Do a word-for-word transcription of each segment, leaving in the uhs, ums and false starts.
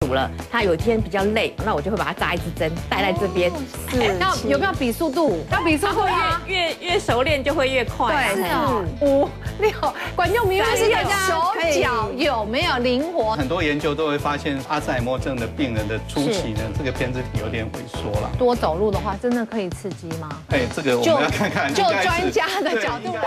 读了，他有一天比较累，那我就会把它扎一支针带在这边。 是，要有没有比速度？要比速度啊！ 越越熟练就会越快。 对，是哦。五六，观众明明是要手脚有没有灵活？ 很多研究都会发现，阿兹海默症的病人的初期呢，这个胼胝体有点萎缩了。 多走路的话，真的可以刺激吗？ 哎，这个我们要看看。 就专家的角度。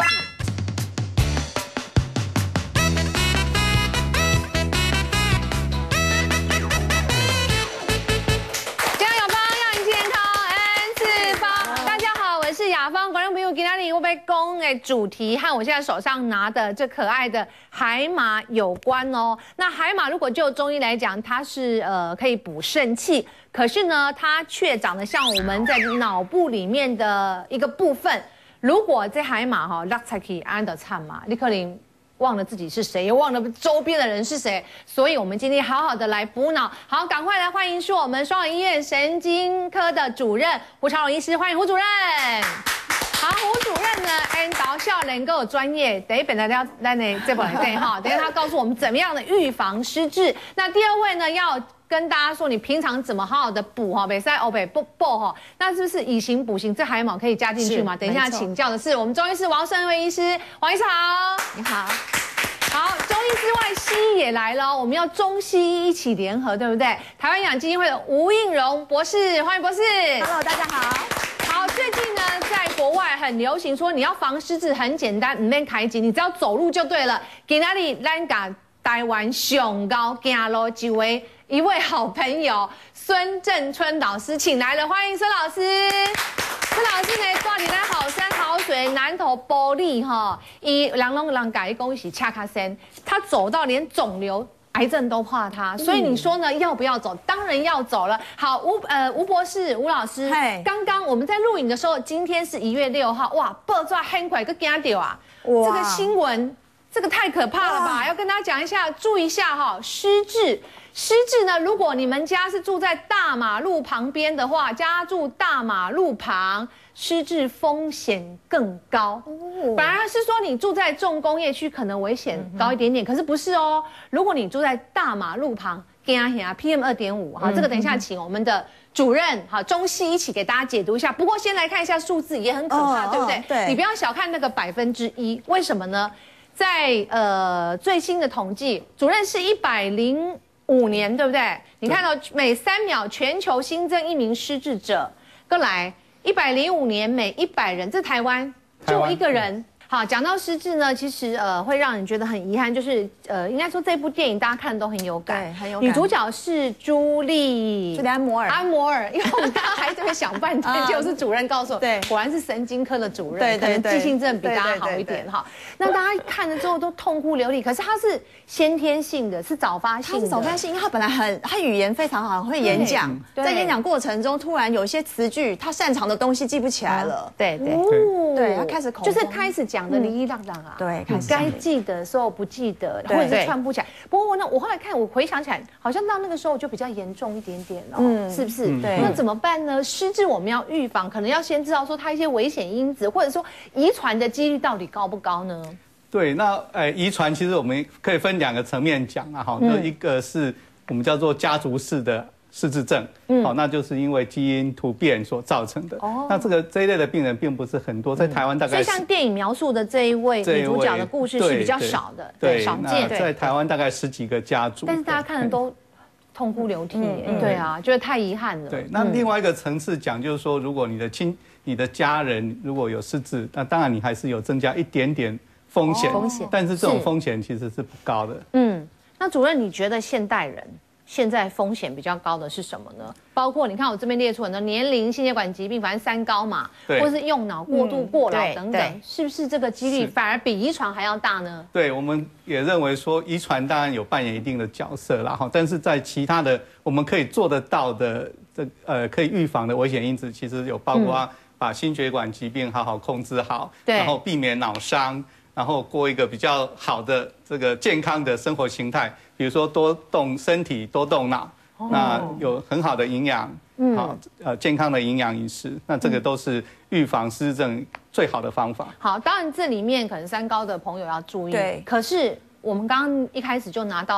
雅芳观众朋友，今天我被讲的主题和我现在手上拿的这可爱的海马有关哦。那海马如果就中医来讲，它是呃可以补肾气，可是呢，它却长得像我们在脑部里面的一个部分。如果这海马哈拉才可以安的唱嘛，你可能忘了自己是谁，又忘了周边的人是谁，所以我们今天好好的来补脑。好，赶快来欢迎是我们双和医院神经科的主任胡朝荣医师，欢迎胡主任。好，胡主任呢，按导校能够专业，等一本来要来呢这本来对哈，等一下他告诉我们怎么样的预防失智。那第二位呢，要跟大家说你平常怎么好好的补哈，北塞欧北不补哈，那是不是以形补形？这海马可以加进去吗？等一下请教的是我们中医师王胜惠医师，王医师好，你好。好，中医之外，西医也来了，我们要中西医一起联合，对不对？台湾营养基金会的吴映蓉博士，欢迎博士。 Hello， 大家好。 好，最近呢，在国外很流行说你要防失智很简单，唔免开机，你只要走路就对了。今天里咱甲台湾上高行路一位一位好朋友孙正春老师请来了，欢迎孙老师。孙老师呢，住伫咱好山好水南投玻璃哈，伊人拢人家讲是恰卡森，他走到连肿瘤、癌症都怕他，所以你说呢？要不要走？当然要走了。好，吴呃吴博士、吴老师，刚刚我们在录影的时候，今天是一月六号，哇，爆炸很快个惊到啊！这个新闻，这个太可怕了吧？要跟大家讲一下，注意一下哈，失智。失智呢？如果你们家是住在大马路旁边的话，家住大马路旁，失智风险更高。哦、反而是说你住在重工业区，可能危险高一点点，嗯、可是不是哦。如果你住在大马路旁，惊吓 P M 二点五，好，这个等一下请我们的主任好中西一起给大家解读一下。不过先来看一下数字，也很可怕，哦、对不对？对，你不要小看那个百分之一，为什么呢？在呃最新的统计，主任是一百零。五年对不对？你看到每三秒全球新增一名失智者，过来一百零五年每一百人，这台湾就一个人。好，讲到失智呢，其实呃会让人觉得很遗憾，就是呃应该说这部电影大家看都很有感， 对，很有感。 女主角是朱莉， 朱莉安摩尔， 安摩尔，因为我们大家还在想半天，结果是主任告诉我，对，果然是神经科的主任，对对对，可能记性真的比大家好一点哈。那大家看了之后都痛哭流涕，可是他是先天性的，是早发性的， 他是早发性，因为他本来很他语言非常好，会演讲，在演讲过程中突然有一些词句他擅长的东西记不起来了， 对对对，他开始口就是开始讲的哩哩浪浪啊， 对， 该记得的时候不记得，或者是串不起来。不过呢，我后来看，我回想起来，好像到那个时候就比较严重一点点了，嗯，是不是？对，那怎么办呢？失智我们要预防，可能要先知道说它一些危险因子，或者说遗传的几率到底高不高呢？ 对，那呃，遗传其实我们可以分两个层面讲啊，哈，那一个是我们叫做家族式的失智症，嗯，好，那就是因为基因突变所造成的。哦，那这个这一类的病人并不是很多，在台湾大概。 所以像电影描述的这一位女主角的故事是比较少的， 对， 少见。 在台湾大概十几个家族， 但是大家看的都痛哭流涕，对啊，觉得太遗憾了。 对，那另外一个层次讲，就是说，如果你的亲、你的家人如果有失智，那当然你还是有增加一点点风险，风险，但是这种风险其实是不高的。 嗯，那主任，你觉得现代人？现在风险比较高的是什么呢？包括你看我这边列出很多年龄、心血管疾病，反正三高嘛，或是用脑过度、过劳等等，是不是这个几率反而比遗传还要大呢？ 对，我们也认为说遗传当然有扮演一定的角色啦，哈，但是在其他的我们可以做得到的这呃可以预防的危险因子，其实有包括把心血管疾病好好控制好，然后避免脑伤。然后过一个比较好的这个健康的生活形态，比如说多动身体，多动脑，哦、那有很好的营养，嗯，好呃健康的营养饮食，那这个都是预防失智症最好的方法。 好，当然这里面可能三高的朋友要注意，对，可是我们刚刚一开始就拿到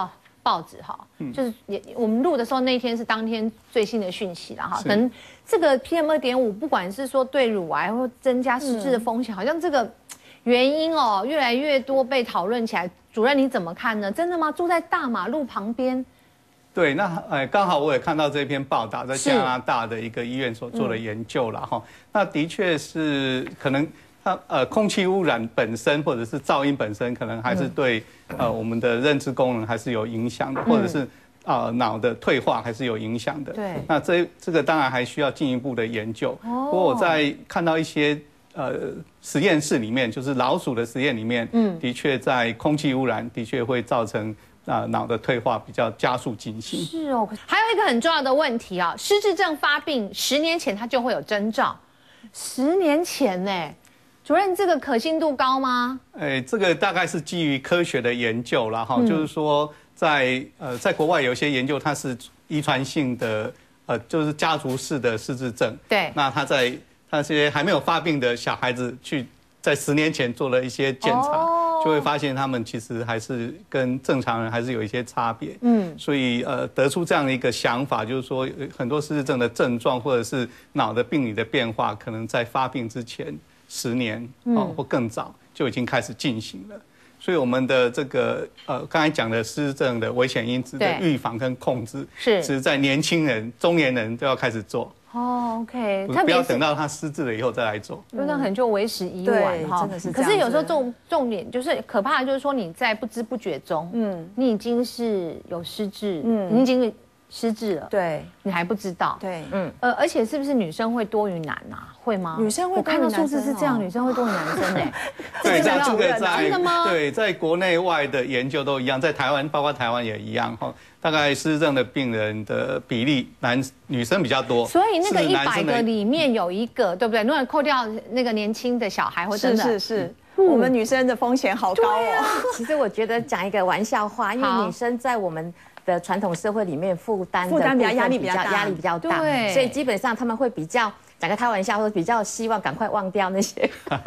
报纸哈，就是也我们录的时候那一天是当天最新的讯息了哈，可能这个 P M 二点五不管是说对乳癌或增加失智的风险，好像这个原因哦越来越多被讨论起来。主任你怎么看呢？真的吗？住在大马路旁边？ 对，那呃刚好我也看到这篇报道，在加拿大的一个医院所做的研究了哈。那的确是可能它呃空气污染本身或者是噪音本身，可能还是对呃我们的认知功能还是有影响的，或者是呃脑的退化还是有影响的。 对， 那这这个当然还需要进一步的研究。不过我在看到一些呃实验室里面，就是老鼠的实验里面，嗯，的确在空气污染的确会造成。啊，脑的退化比较加速进行。 是哦，还有一个很重要的问题啊，失智症发病十年前它就会有征兆，十年前呢，主任这个可信度高吗？ 哎，这个大概是基于科学的研究啦，哈、嗯，就是说在呃在国外有一些研究，它是遗传性的，呃，就是家族式的失智症。 对， 那他在那些还没有发病的小孩子去在十年前做了一些检查。哦就会发现他们其实还是跟正常人还是有一些差别，嗯，所以呃得出这样的一个想法，就是说很多失智症的症状或者是脑的病理的变化，可能在发病之前十年哦或更早就已经开始进行了。所以我们的这个呃刚才讲的失智症的危险因子的预防跟控制，是是在年轻人、中年人都要开始做。 哦 ，OK， 不要等到他失智了以后再来做， 那可能就为时已晚哈。可是有时候重重点就是可怕的，就是说你在不知不觉中，嗯，你已经是有失智，嗯，你已经失智了， 对， 你还不知道， 对， 嗯，呃，而且是不是女生会多于男啊？会吗？ 女生会， 我看到数字是这样，女生会多于男生哎。 对，在这个在真的吗？ 对，在国内外的研究都一样，在台湾，包括台湾也一样哈。大概失智症的病人的比例，男女生比较多， 所以那个一百个里面有一个，对不对？如果扣掉那个年轻的小孩或者是是是，我们女生的风险好高哦。 其实我觉得讲一个玩笑话，因为女生在我们的传统社会里面负担负担比较压力比较压力比较大，所以基本上他们会比较讲个开玩笑，或者比较希望赶快忘掉那些。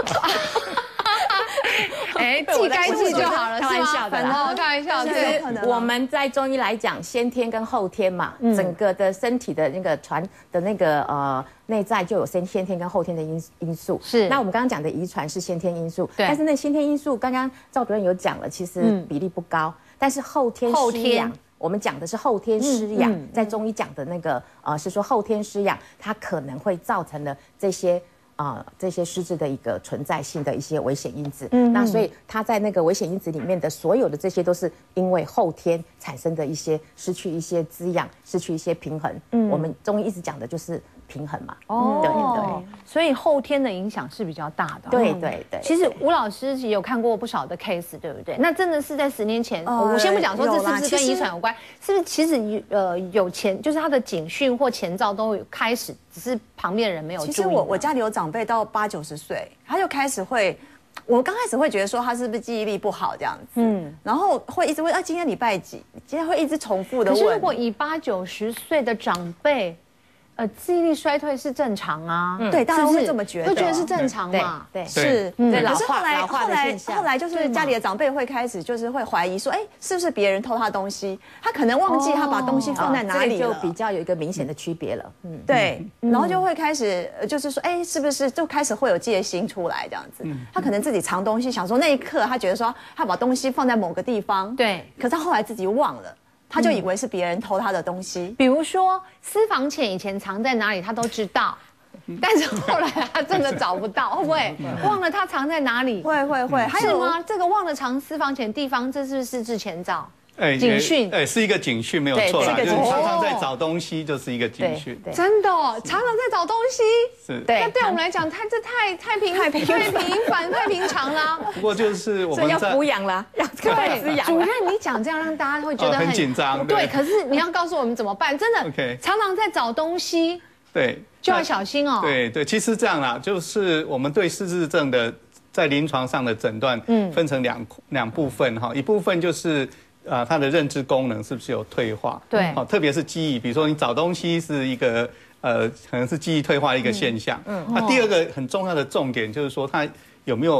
哎，记该记就好了， 开玩笑的啦，开玩笑。 就是我们在中医来讲，先天跟后天嘛，整个的身体的那个传的那个呃内在就有先先天跟后天的因因素。是。那我们刚刚讲的遗传是先天因素，对。但是那先天因素，刚刚赵主任有讲了，其实比例不高。但是后天失养，我们讲的是后天失养，在中医讲的那个呃是说后天失养，它可能会造成的这些。啊、呃，这些失智的一个存在性的一些危险因子，嗯，那所以它在那个危险因子里面的所有的这些都是因为后天产生的一些失去一些滋养，失去一些平衡。嗯，我们中医一直讲的就是平衡嘛。哦，对对， 所以后天的影响是比较大的。 对对对。 其实吴老师也有看过不少的 case， 对不对？那真的是在十年前，呃、我先不讲说这是不是跟遗传有关，是不是其实呃有前就是他的警讯或前兆都有开始，只是旁边的人没有注意。 其实我我家里有长辈到八九十岁，他就开始会，我刚开始会觉得说他是不是记忆力不好这样子，嗯，然后会一直问啊，今天礼拜几？今天会一直重复的问。 可是如果以八九十岁的长辈，呃，记忆力衰退是正常啊， 嗯、对，大家会这么觉得， 会觉得是正常嘛？ 对， 是， 对， 可是后来后来后来就是家里的长辈会开始就是会怀疑说，哎，是不是别人偷他东西？他可能忘记他把东西放在哪里了， 就比较有一个明显的区别了。 嗯，对，然后就会开始就是说，哎，是不是就开始会有戒心出来这样子？他可能自己藏东西，想说那一刻他觉得说他把东西放在某个地方， 对， 可是他后来自己忘了。他就以为是别人偷他的东西， 比如说私房钱以前藏在哪里他都知道，但是后来他真的找不到，会不会忘了他藏在哪里？ 会会会， 是吗？这个忘了藏私房钱地方，这是不是失智前兆？哎，警讯， 哎，是一个警讯，没有错啦，就是常常在找东西，就是一个警讯。 真的哦，常常在找东西， 是， 对。那对我们来讲，太这太太平太平太平凡太平常了。 不过就是我们要抚养啦，要对滋养。主任，你讲这样让大家会觉得很紧张， 对。可是你要告诉我们怎么办？真的，常常在找东西， 对， 就要小心哦。 对对，其实这样啦，就是我们对失智症的在临床上的诊断，嗯，分成两两部分哈，一部分就是。啊，它的认知功能是不是有退化？ 对， 好，特别是记忆，比如说你找东西是一个呃，可能是记忆退化的一个现象。嗯，那第二个很重要的重点就是说，它有没有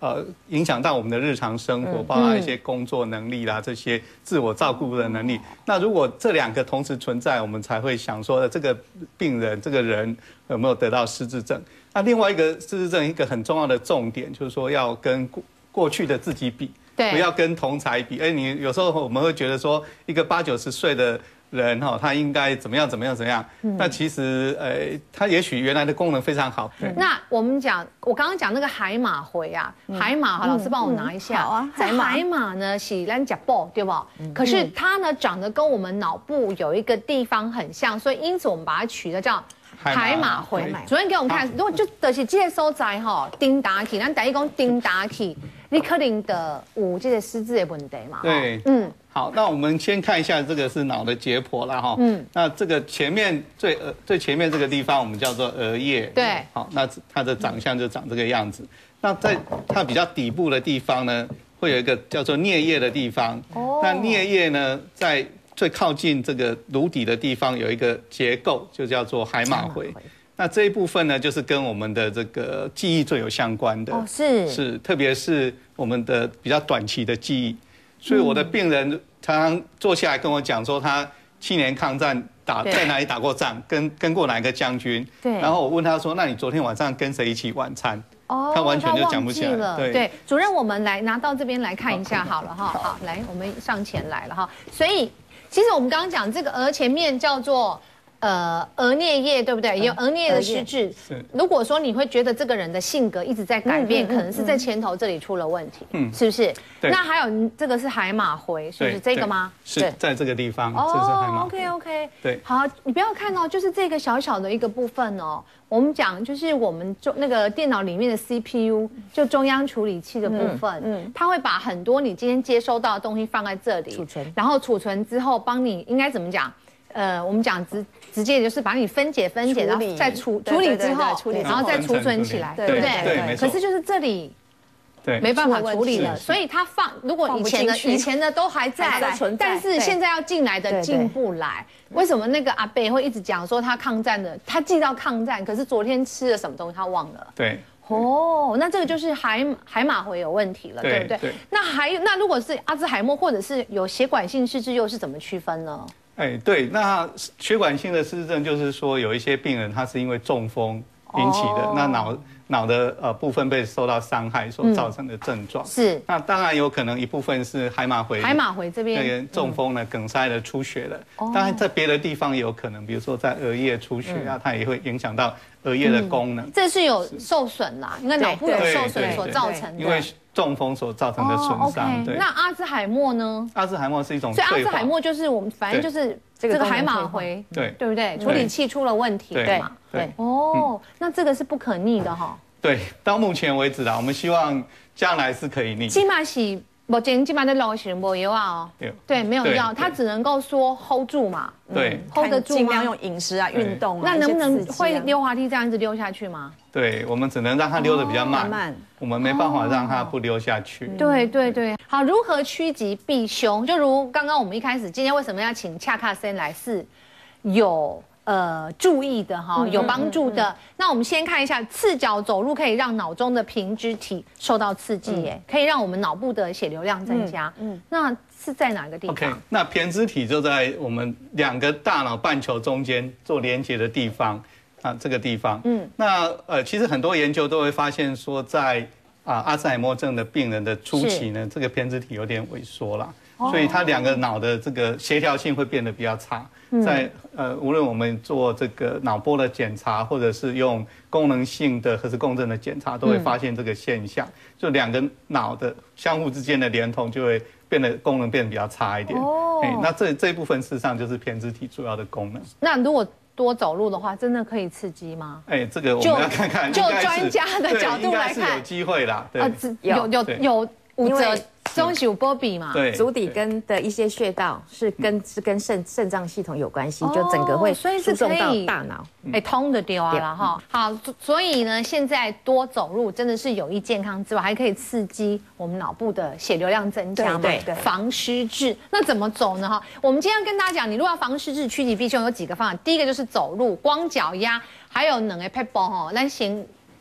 呃影响到我们的日常生活，包括一些工作能力啦，这些自我照顾的能力。那如果这两个同时存在，我们才会想说这个病人这个人有没有得到失智症。那另外一个失智症一个很重要的重点就是说要跟过过去的自己比，不要跟同侪比。哎，你有时候我们会觉得说一个八九十岁的人哈，他应该怎么样怎么样怎么样？嗯、那其实呃，他也许原来的功能非常好。对。 那我们讲，我刚刚讲那个海马回啊，嗯、海马，好，老师帮我拿一下。 好啊， 海马。海马呢是咱脚部对不？嗯、可是它呢长得跟我们脑部有一个地方很像，所以因此我们把它取的叫海马回。昨天给我们看，如果就就是这个所在哈，丁达起，咱第一讲丁达起，你可能的有这个失智的问题嘛？ 对，嗯。好，那我们先看一下这个是脑的解剖啦哈。嗯。那这个前面最呃最前面这个地方我们叫做额叶。 对。 好，那它的长相就长这个样子。那在它比较底部的地方呢，会有一个叫做颞叶的地方。哦。那颞叶呢，在最靠近这个颅底的地方有一个结构，就叫做海马回。那这一部分呢，就是跟我们的这个记忆最有相关的。哦， 是。 是，特别是我们的比较短期的记忆。所以我的病人常常坐下来跟我讲说，他七年抗战打在哪里打过仗，跟跟过哪一个将军。对。然后我问他说：“那你昨天晚上跟谁一起晚餐？”哦，他完全就讲不起来。 对对，主任，我们来拿到这边来看一下好了哈。好，来，我们上前来了哈。所以其实我们刚刚讲这个额前面叫做。呃，额颞叶对不对？有额颞叶的失智。如果说你会觉得这个人的性格一直在改变，可能是在前头这里出了问题，嗯，是不是？那还有这个是海马回，是不是这个吗？ 是在这个地方，这是海马回。 OK OK。 对。 好，你不要看哦，就是这个小小的一个部分哦。我们讲就是我们中那个电脑里面的 C P U， 就中央处理器的部分，嗯，它会把很多你今天接收到的东西放在这里，储存，然后储存之后帮你应该怎么讲？呃，我们讲直直接就是把你分解分解，然后再处处理之后，然后再储存起来，对不对？ 对， 可是就是这里，对，没办法处理了，所以它放如果以前的以前的都还在，但是现在要进来的进不来。为什么那个阿伯会一直讲说他抗战的，他记到抗战，可是昨天吃了什么东西他忘了？ 对。 哦，那这个就是海海马回有问题了，对不对？对。那还有那如果是阿兹海默或者是有血管性失智，又是怎么区分呢？ 哎，对，那血管性的失智症就是说有一些病人他是因为中风引起的，哦、那脑脑的呃部分被受到伤害所造成的症状。是，那当然有可能一部分是海马回， 海马回这边那个中风了、梗塞了、出血了。哦、当然在别的地方也有可能，比如说在额叶出血啊，嗯、它也会影响到额叶的功能。嗯、 这是有受损啦，因为脑部有受损所造成的。 因为中风所造成的损伤。 哦 okay、那阿兹海默呢？ 阿兹海默是一种， 所以阿兹海默就是我们反正就是这个海马回，对对不对？处理器出了问题嘛？对。哦，那这个是不可逆的哈。 对，到目前为止啦，我们希望将来是可以逆。 起码是目前基本的老型没有啊哦。对，没有药，它只能够说 hold 住嘛。 对 ，hold 得住吗？ 尽量用饮食啊、运动啊。 那能不能会溜滑梯这样子溜下去吗？ 对，我们只能让它溜得比较慢，我们没办法让它不溜下去。 对对对，好，如何趋吉避凶？就如刚刚我们一开始，今天为什么要请恰卡森来？是有。呃，注意的哈，有帮助的。嗯嗯嗯、那我们先看一下，赤脚走路可以让脑中的平肢体受到刺激，耶、嗯，可以让我们脑部的血流量增加。嗯，嗯那是在哪个地方 ？OK， 那胼胝体就在我们两个大脑半球中间做连接的地方啊，这个地方。嗯，那呃，其实很多研究都会发现说在，在啊阿兹海默症的病人的初期呢，这个胼胝体有点萎缩啦。所以它两个脑的这个协调性会变得比较差，在呃，无论我们做这个脑波的检查，或者是用功能性的核磁共振的检查，都会发现这个现象，就两个脑的相互之间的连通就会变得功能变得比较差一点。哦，那这这一部分事实上就是胼胝体主要的功能。 那如果多走路的话，真的可以刺激吗？ 哎，这个我们要看看， 就专家的角度来看， 有机会啦。对， 有有有五折。中有波比嘛， 对，足底根的一些穴道是跟是跟肾肾脏系统有关系，就整个会输送到大脑， 哎，通的丢啊了哈。好，所以呢，现在多走路真的是有益健康之外，还可以刺激我们脑部的血流量增加嘛，对对，防失智。那怎么走呢？哈，我们今天要跟大家讲，你如果要防失智、趋吉避凶，有几个方法。第一个就是走路，光脚丫，还有两个撇步哈，咱先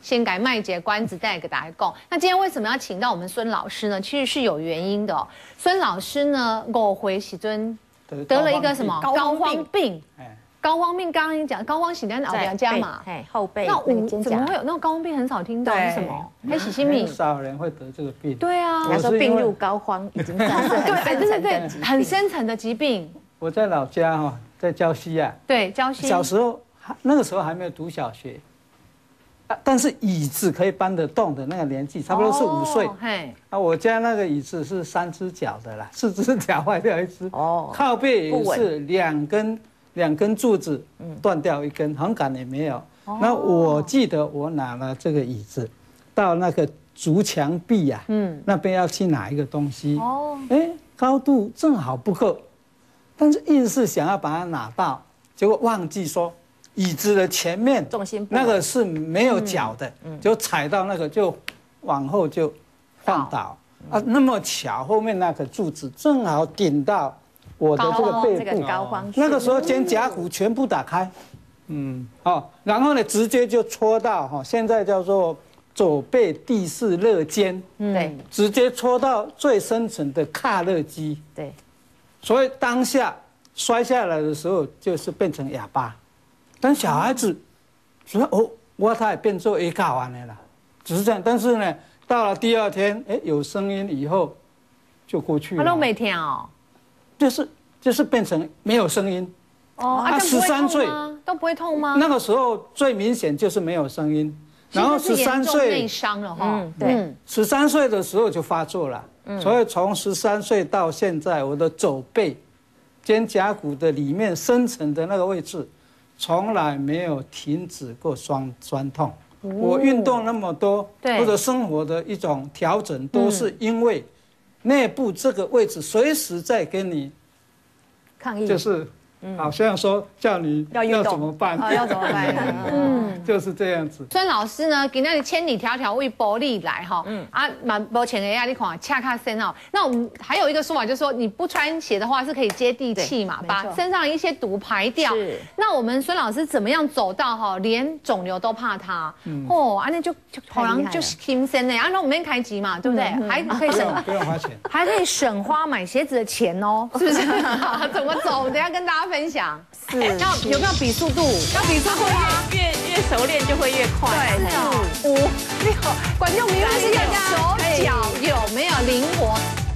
先改卖节关子带给大家讲。那今天为什么要请到我们孙老师呢？其实是有原因的哦。孙老师呢，五回时阵得了一个什么膏肓病？膏肓病刚刚你讲，膏肓是在老人家嘛， 哎，后背。 那我怎么会有那种膏肓病？很少听到，是什么？黑喜心敏， 很少人会得这个病。 对啊， 他说病入膏肓已经算是很深层的疾病， 很深层的疾病。 我在老家哈，在礁溪啊， 对，礁溪。 小时候那个时候还没有读小学，啊，但是椅子可以搬得动的那个年纪，差不多是五岁。嘿，啊，我家那个椅子是三只脚的啦，四只脚坏掉一只，哦，靠背也是两根。两根柱子断掉一根，横杆也没有。那我记得我拿了这个椅子，到那个竹墙壁呀，嗯，那边要去拿一个东西。哦，哎，高度正好不够，但是硬是想要把它拿到，结果忘记说椅子的前面重心那个是没有脚的，就踩到那个就往后就晃倒啊。那么巧，后面那个柱子正好顶到我的这个背部，那个时候肩胛骨全部打开，嗯，哦，然后呢，直接就戳到哈，现在叫做左背第四肋间，对，直接戳到最深层的髂肋肌，对，所以当下摔下来的时候就是变成哑巴，但小孩子说哦，我他也变做 A 卡完了啦，只是这样，但是呢，到了第二天，哎，有声音以后就过去了， 他都没听哦。 就是就是变成没有声音哦，啊，十三岁都不会痛吗？ 那个时候最明显就是没有声音，然后十三岁内伤了哈， 对，十三岁的时候就发作了，所以从十三岁到现在，我的肘背、肩胛骨的里面深层的那个位置，从来没有停止过酸酸痛。我运动那么多，或者生活的一种调整，都是因为内部这个位置随时在跟你抗议， 就是好像说叫你要怎么办， 要怎么办？ 嗯，就是这样子。 孙老师呢，今天千里迢迢为玻璃来哈，嗯啊，蛮抱歉的呀，你看恰卡身哦。那我们还有一个说法，就是说你不穿鞋的话是可以接地气嘛，把身上一些毒排掉。那我们孙老师怎么样走到哈，连肿瘤都怕它？哦，啊那就好像就是轻身的，啊那我们没开机嘛，对不对？还可以省， 不用花钱， 还可以省花买鞋子的钱哦，是不是？怎么走？等下跟大家分享。是，要有没有比速度？要比速度吗？ 越越熟练就会越快。 对，是五六，观众明明是要手脚有没有灵活？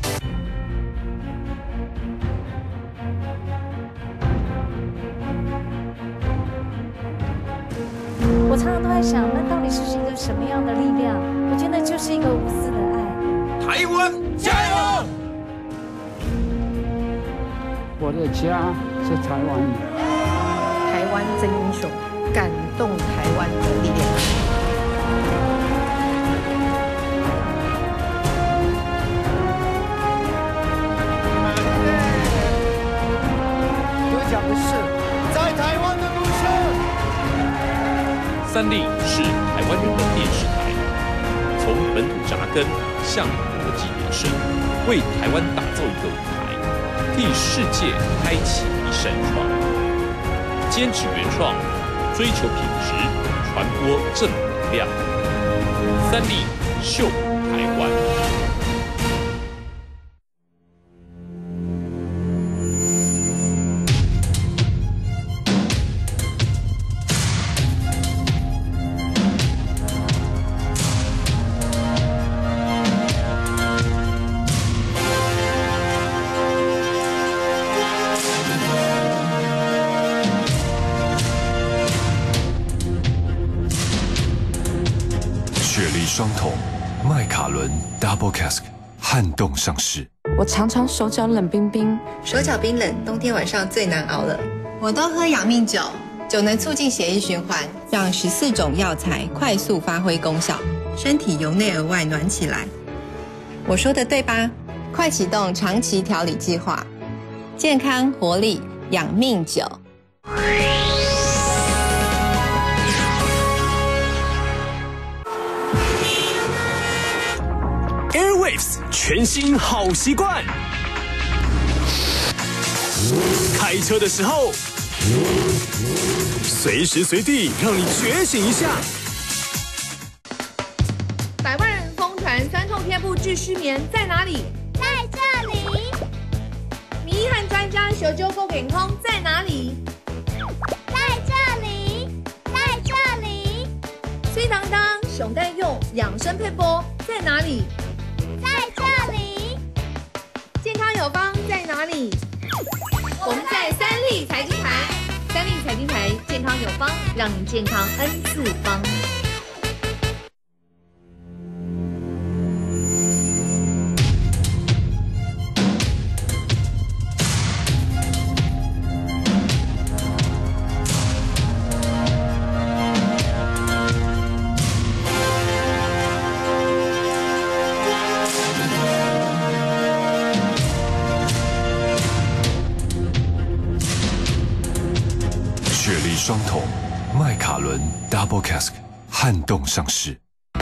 我常常都在想，那到底是一个什么样的力量？我觉得就是一个无私的爱。 台湾加油！ 我的家是台湾人， 台湾真英雄，感动台湾的力量。 得奖的是在台湾的故事。 三立是台湾人的电视台，从本土扎根向国际延伸，为台湾打造一个舞台。替世界开启一扇窗，坚持原创，追求品质，传播正能量。三立秀台湾。 双桶麦卡伦 Double Cask 撼动上市。 我常常手脚冷冰冰， 手脚冰冷，冬天晚上最难熬了。我都喝养命酒，酒能促进血液循环，让十四种药材快速发挥功效，身体由内而外暖起来。我说的对吧？快启动长期调理计划，健康活力养命酒。 Airwaves 全新好习惯，开车的时候，随时随地让你觉醒一下。 失眠在哪里？ 在这里。 民意和专家求救够健康在哪里？ 在这里，在这里。 水当当熊代用养生配播在哪里？ 在这里。 健康有方在哪里？我们在三立财经台，三立财经台健康有方，让您健康 N 次方。 双桶麦卡伦 Double Cask 撼动上市。 好，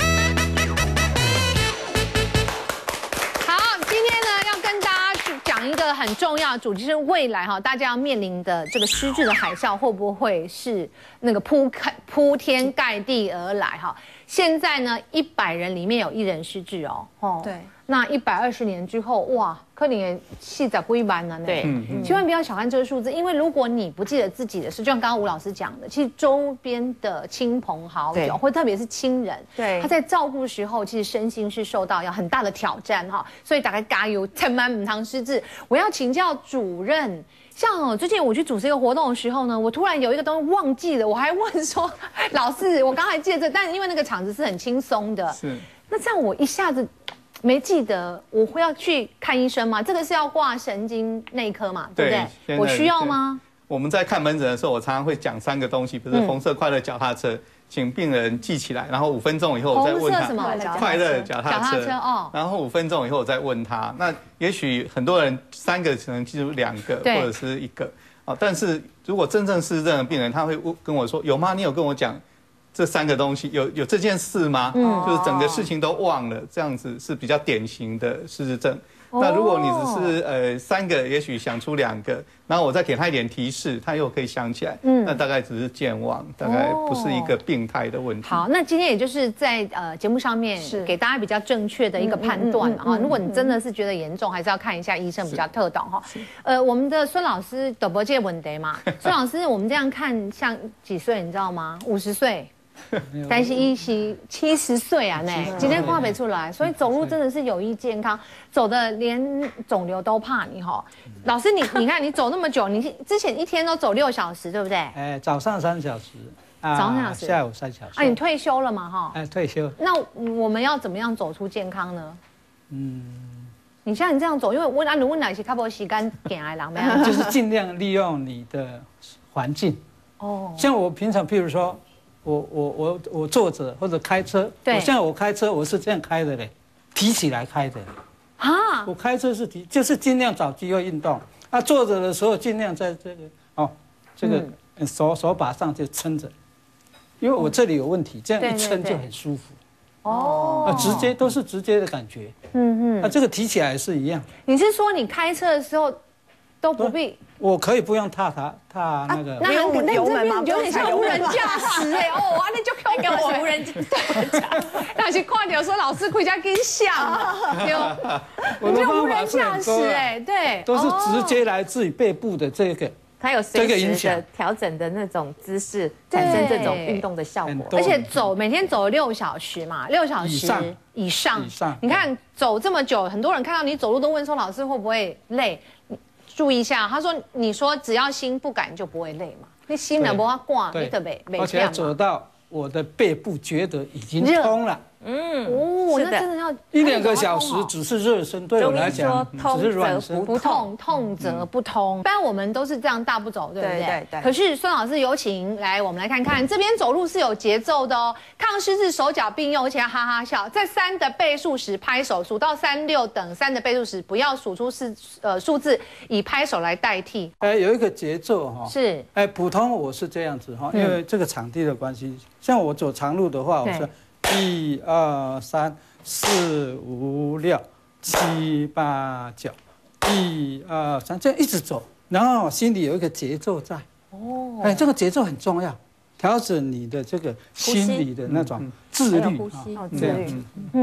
今天呢要跟大家讲一个很重要的主题，是未来哈大家要面临的这个失智的海啸会不会是那个铺开铺天盖地而来哈？现在呢，一百人里面有一人失智哦，哦， 对。 那一百二十年之后，哇，可能也细在归班了呢。 对， 嗯、千万不要小看这个数字，因为如果你不记得自己的事，就像刚刚吴老师讲的，其实周边的亲朋好友，或特别是亲人， 对， 他在照顾的时候，其实身心是受到要很大的挑战哈。所以大概加油，千万唔通失智。我要请教主任。像哦，最近我去主持一个活动的时候呢，我突然有一个东西忘记了，我还问说，老师，我刚才记得这，但因为那个场子是很轻松的， 是， 那这样我一下子没记得，我会要去看医生吗？这个是要挂神经内科嘛，对不对？我需要吗？ 我们在看门诊的时候，我常常会讲三个东西，比如说红色快乐脚踏车。请病人记起来，然后五分钟以后我再问他快乐脚踏车哦，然后五分钟以后我再问他。那也许很多人三个可能记住两个或者是一个啊，但是如果真正失智的病人，他会跟我说有吗？你有跟我讲这三个东西，有有这件事吗？嗯，就是整个事情都忘了，这样子是比较典型的失智症。那如果你只是呃三个，也许想出两个，然后我再给他一点提示，他又可以想起来，嗯，那大概只是健忘，大概不是一个病态的问题。 好，那今天也就是在呃节目上面给大家比较正确的一个判断啊。如果你真的是觉得严重，还是要看一下医生比较特懂哈。呃，我们的孙老师都不介问题嘛，孙老师，我们这样看像几岁，你知道吗？五十岁。但是一七七十岁啊，呢，今天跨不出来，所以走路真的是有益健康，走的连肿瘤都怕你哈。老师，你你看你走那么久，你之前一天都走六小时，对不对？ 哎，早上三小时， 早上三小时， 下午三小时。 啊，你退休了嘛哈？ 哎，退休。 那我们要怎么样走出健康呢？嗯，你像你这样走，因为我按如果哪些卡波洗干净来狼没有？ 就是尽量利用你的环境。哦，像我平常，譬如说。我我我我坐着或者开车，我像我开车我是这样开的嘞，提起来开的，啊，我开车是提，就是尽量找机会运动。啊，坐着的时候尽量在这个哦，这个手手把上就撑着，因为我这里有问题，这样一撑就很舒服。哦，啊，直接都是直接的感觉。嗯嗯，啊，这个提起来是一样。 你是说你开车的时候都不必？ 我可以不用踏踏踏那个， 那很那这边有点像无人驾驶哎哦，啊那就可以跟我无人驾驶，那是快点说老师回家跟像，有， 我的方法是很多哎，对， 都是直接来自于背部的这个， 它有随时的调整的那种姿势，产生这种运动的效果， 而且走每天走六小时嘛，六小时以上，以上，你看走这么久，很多人看到你走路都问说老师会不会累？注意一下，他说：“你说只要心不改就不会累嘛，你心能不要挂，你得没没而且要走到我的背部觉得已经通了。 嗯，哦，那真的要一两个小时，只是热身，对我来讲只是软身， 不痛，痛则不通。一般我们都是这样大步走，对不对？对对。可是孙老师有请来，我们来看看这边走路是有节奏的哦。抗失智手脚并用，而且要哈哈笑。在三的倍数时拍手，数到三六等三的倍数时，不要数出是呃数字，以拍手来代替。 哎，有一个节奏哈。 是。 哎，普通我是这样子哈，因为这个场地的关系，像我走长路的话，我说。一二三四五六七八九，一二三，这样一直走，然后心里有一个节奏在。哦，哎，这个节奏很重要，调整你的这个心理的那种自律。 呼吸，自律。嗯，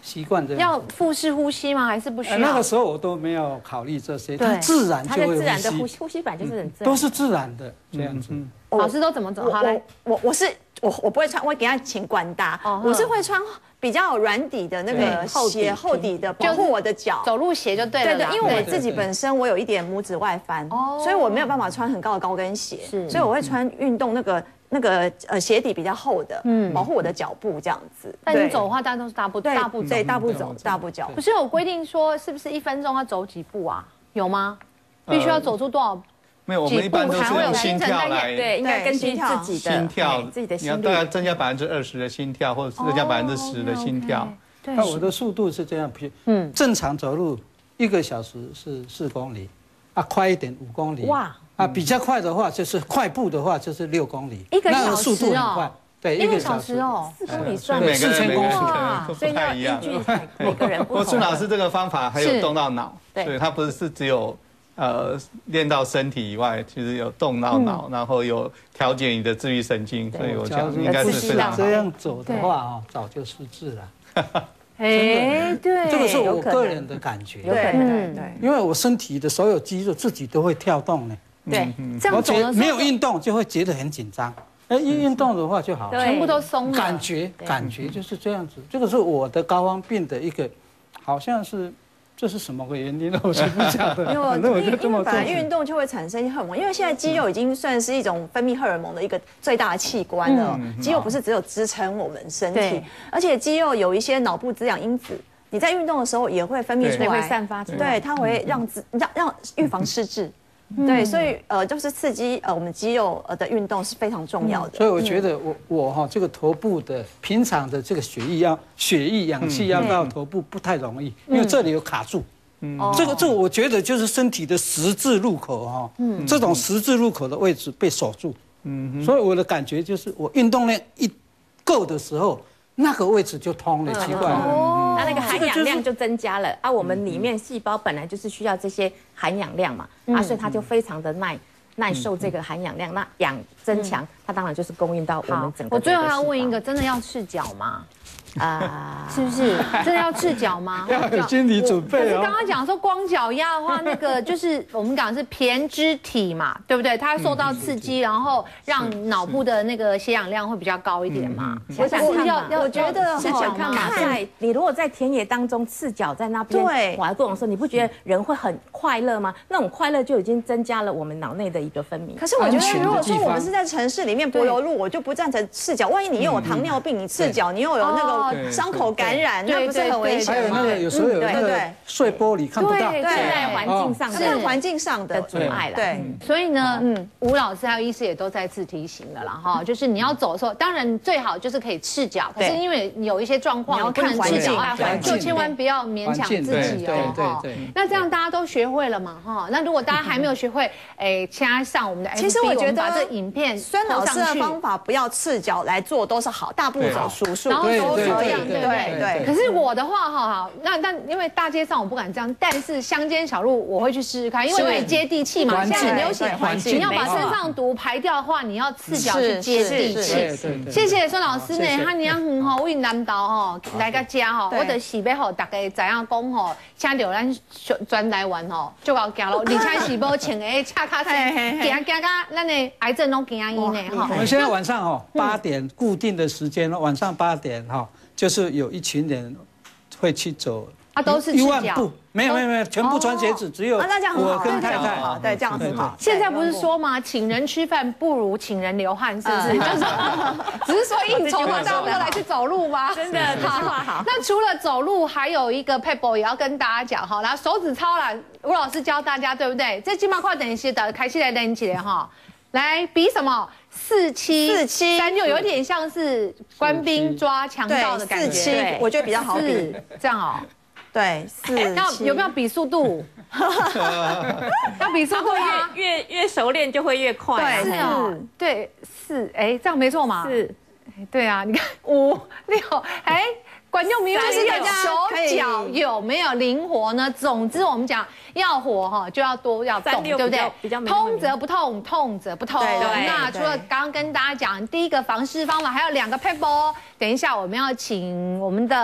习惯这样。 要腹式呼吸吗？还是不需要？ 那个时候我都没有考虑这些，它自然就会呼吸。 它的自然的呼吸，呼吸本来就是很自然， 都是自然的这样子。 老师都怎么走？好来， 我我是我我不会穿，我会给他请管搭，我是会穿比较有软底的那个鞋，厚底的保护我的脚， 走路鞋就对了。 对对，因为我自己本身我有一点拇指外翻，所以我没有办法穿很高的高跟鞋，所以我会穿运动那个。那个呃鞋底比较厚的，嗯，保护我的脚步这样子。 但你走的话，大家都是大步大步走， 对，大步走，大步脚。 不是有规定说，是不是一分钟要走几步啊？有吗？必须要走出多少？ 没有，我们一般都是用心跳来， 对，应该根据自己的心跳， 自己的心率， 你要大概增加百分之二十的心跳，或者增加百分之十的心跳。 那我的速度是这样，嗯，正常走路一个小时是四公里，啊，快一点五公里。哇！啊，比较快的话就是快步的话就是六公里， 一个小时那速度很快，对， 一个小时哦， 四公里算四千公尺， 所以要依据每个人不同。 孙老师这个方法还有动到脑，对，它不是是只有呃练到身体以外，其实有动到脑，然后有调节你的自律神经，所以我想应该是非常好。 这样走的话啊，早就失智了。 哎，对， 这个是我个人的感觉， 有可能，对， 因为我身体的所有肌肉自己都会跳动呢。 对，这样走的时候没有运动就会觉得很紧张，哎，一运动的话就好， 全部都松了。 感觉感觉就是这样子，这个是我的高方病的一个，好像是这是什么个原因呢？我是不晓得。 反正我就这么做。本来运动就会产生荷尔蒙，因为现在肌肉已经算是一种分泌荷尔蒙的一个最大的器官了。肌肉不是只有支撑我们身体，而且肌肉有一些脑部滋养因子。你在运动的时候也会分泌出来， 会散发出来， 对，它会让让让预防失智。对，所以呃，就是刺激呃我们肌肉呃的运动是非常重要的。 所以我觉得我我哈这个头部的平常的这个血液要血液氧气要到头部不太容易，因为这里有卡住。嗯，这个这个我觉得就是身体的十字路口哈，嗯，这种十字路口的位置被锁住。嗯，所以我的感觉就是我运动量一够的时候，那个位置就通了，奇怪了。 那那个含氧量就增加了啊！我们里面细胞本来就是需要这些含氧量嘛，啊，所以它就非常的耐耐受这个含氧量。那氧增强，它当然就是供应到我们整个。 我最后要问一个，真的要赤脚吗？啊，是不是真的要赤脚吗？ 要有心理准备哦。可是刚刚讲说光脚丫的话，那个就是我们讲的是胼胝体嘛，对不对？它受到刺激，然后让脑部的那个血氧量会比较高一点嘛。 我想看要，我觉得赤脚嘛，在你如果在田野当中赤脚在那边滑动的时候，你不觉得人会很快乐吗？那种快乐就已经增加了我们脑内的一个分泌。 可是我觉得，如果说我们是在城市里面柏油路，我就不赞成赤脚。万一你又有糖尿病，你赤脚，你又有那个。伤口感染，那不是很危险吗？ 还有那个有时候有那个碎玻璃看不到， 对，在环境上， 在环境上的阻碍了。 对， 所以呢，嗯，吴老师还有医师也都再次提醒了啦，哈，就是你要走的时候，当然最好就是可以赤脚，可是因为有一些状况，你不能赤脚啊，就千万不要勉强自己哦，哈。那这样大家都学会了嘛，哈。那如果大家还没有学会，哎，现在上我们的 F B， 其实我觉得把这影片孙老师的方法不要赤脚来做都是好，大步走数数， 然后都可以。 对对， 可是我的话哈哈，那但因为大街上我不敢这样，但是乡间小路我会去试试看，因为会接地气嘛。现在很流行，你要把身上毒排掉的话，你要赤脚去接地气。谢谢孙老师呢，他娘很好，为南岛哈来个家哈，我的是要吼大家知影讲吼，请到咱专来玩吼，就要行路，而且是要穿个恰卡身，行行到咱的癌症拢惊医呢哈。 我们现在晚上哈八点固定的时间，晚上八点哈。就是有一群人会去走啊，都是一万步，没有没有没有，全部穿鞋子，只有我跟太太， 对，这样很好。 现在不是说吗？请人吃饭不如请人流汗，是不是？就是只是说应酬嘛，大家不都来去走路吗？ 真的，这句话好。 那除了走路，还有一个 pebble 也要跟大家讲哈，然后手指操啦，吴老师教大家，对不对？这金毛快等一些的，开始来练起来哈。来比什么？四七四七三六，有点像是官兵抓强盗的感觉。 四七，我觉得比较好比。 这样哦， 对，四七。 有没有比速度？要比速度吗？ 越越越熟练就会越快。 对，是，对，四，哎，这样没错嘛？ 是， 对啊，你看五六，哎。管用明就是大家手脚有没有灵活呢？总之我们讲要活哈，就要多要动，对不对？通则不痛，痛则不痛。那除了刚刚跟大家讲第一个防湿方法，还有两个 pebble。等一下我们要请我们的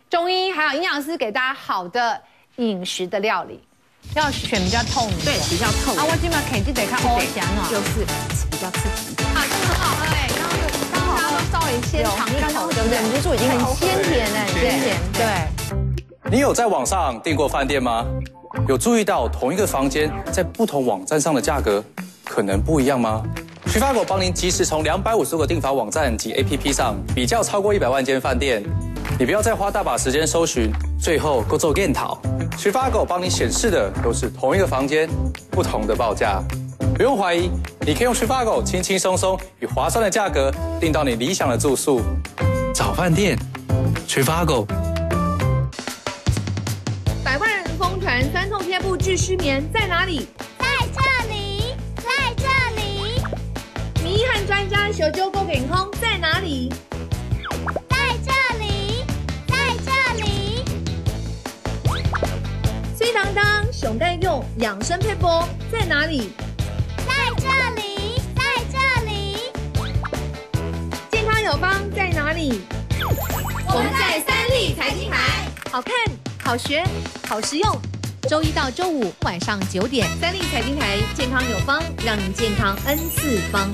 中医还有营养师给大家好的饮食的料理，要选比较透明的， 对，比较透明。 啊，我今晚肯定得看欧翔哦， 就是比较刺激。 啊，这个很好喝哎，刚刚刚刚大家都稍微先尝一口，对不对？ 忍不住已经很鲜甜哎，很鲜甜，对。 你有在网上订过饭店吗？有注意到同一个房间在不同网站上的价格可能不一样吗？Trivago帮您及时从两百五十个订房网站及 A P P 上比较超过一百万间饭店，你不要再花大把时间搜寻，最后够做检讨。Trivago帮你显示的都是同一个房间，不同的报价。不用怀疑，你可以用 Trivago 轻轻松松以划算的价格订到你理想的住宿。找饭店 ，Trivago。 百万人疯传酸痛贴布治失眠在哪里？ 在这里，在这里。 迷汉专家小揪够健康在哪里？ 在这里，在这里。 水当当熊该用养生配波在哪里？ 在这里，在这里。 健康有方在哪里？我们在三立财经台，好看、好学、好实用。周一到周五晚上九点，三立财经台健康有方，让你健康 N 四方。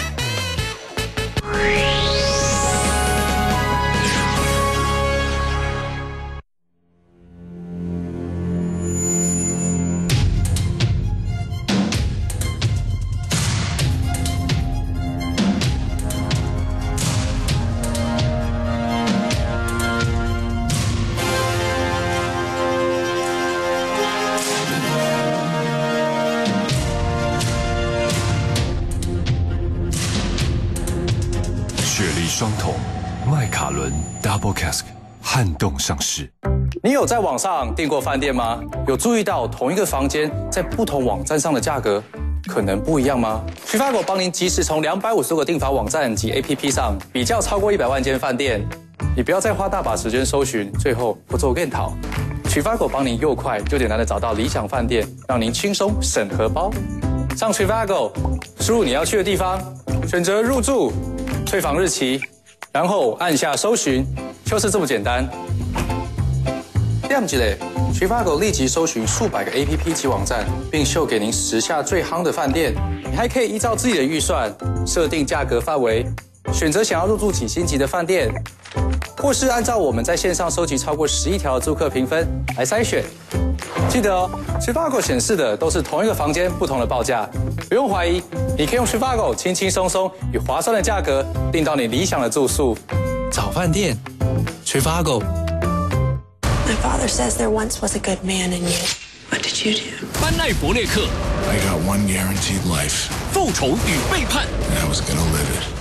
双桶麦卡伦 Double Cask 撼动上市。 你有在网上订过饭店吗？有注意到同一个房间在不同网站上的价格可能不一样吗？Trivago帮您及时从两百五十个订房网站及 A P P 上比较超过一百万间饭店，你不要再花大把时间搜寻，最后不做检讨。Trivago帮您又快又简单的找到理想饭店，让您轻松省荷包。上 Trivago， 输入你要去的地方，选择入住、退房日期，然后按下搜寻，就是这么简单。亮起嘞 ，Trivago 立即搜寻数百个 A P P 及网站，并秀给您时下最夯的饭店。你还可以依照自己的预算设定价格范围，选择想要入住几星级的饭店，或是按照我们在线上收集超过十亿条的住客评分来筛选。记得哦 ，Trivago 显示的都是同一个房间，不同的报价。不用怀疑，你可以用 Trivago 轻轻松松以划算的价格订到你理想的住宿。找饭店 ，Trivago。 My father says there once was a good man in you. What did you do? 班奈伯列克 I got one guaranteed life. 复仇与背叛 And I was gonna live it.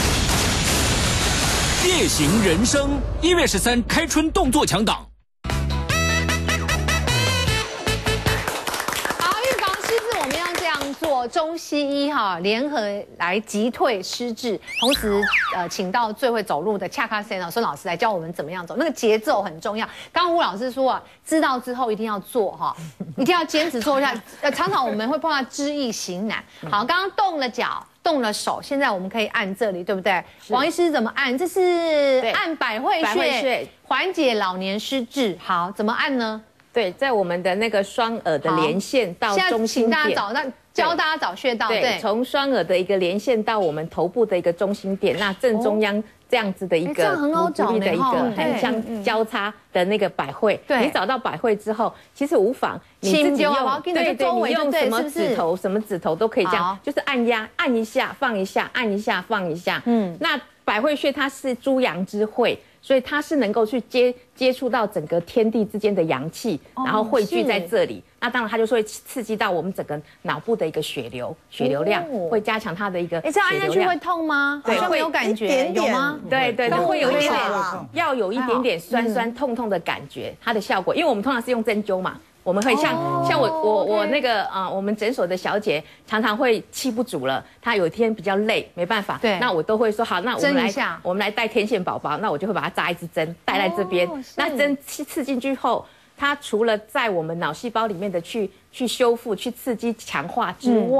夜行人生一月十三开春动作强档。 做中西医哈联合来击退失智，同时呃请到最会走路的恰卡森老孙老师来教我们怎么样走，那个节奏很重要。刚刚吴老师说啊，知道之后一定要做哈，一定要坚持做一下。呃，常常我们会碰到知易行难。好，刚刚动了脚，动了手，现在我们可以按这里，对不对？王医师怎么按？这是按百会穴，缓解老年失智。好，怎么按呢？ 对，在我们的那个双耳的连线到中心点， 请大家找那教大家找穴道，对， 从双耳的一个连线到我们头部的一个中心点，那正中央这样子的一个很好找的一个很像交叉的那个百会，你找到百会之后，其实无妨，你自己用，对对，你用什么指头什么指头都可以这样，就是按压，按一下放一下，按一下放一下，嗯，那百会穴它是诸阳之会。所以它是能够去接接触到整个天地之间的阳气，然后汇聚在这里。那当然它就是会刺激到我们整个脑部的一个血流，血流量会加强它的一个。 哎，这样按下去会痛吗？对，会有感觉，有吗？ 对对，会有一点点，要有一点点酸酸痛痛的感觉，它的效果。因为我们通常是用针灸嘛。我们会像、oh, 像我我我那个啊、呃，我们诊所的小姐常常会气不足了，她有一天比较累，没办法，对，那我都会说好，那我们来我们来带天线宝宝，那我就会把它扎一支针带在这边， oh, 那针刺刺进去后，它除了在我们脑细胞里面的去去修复、去刺激、强化之外。嗯，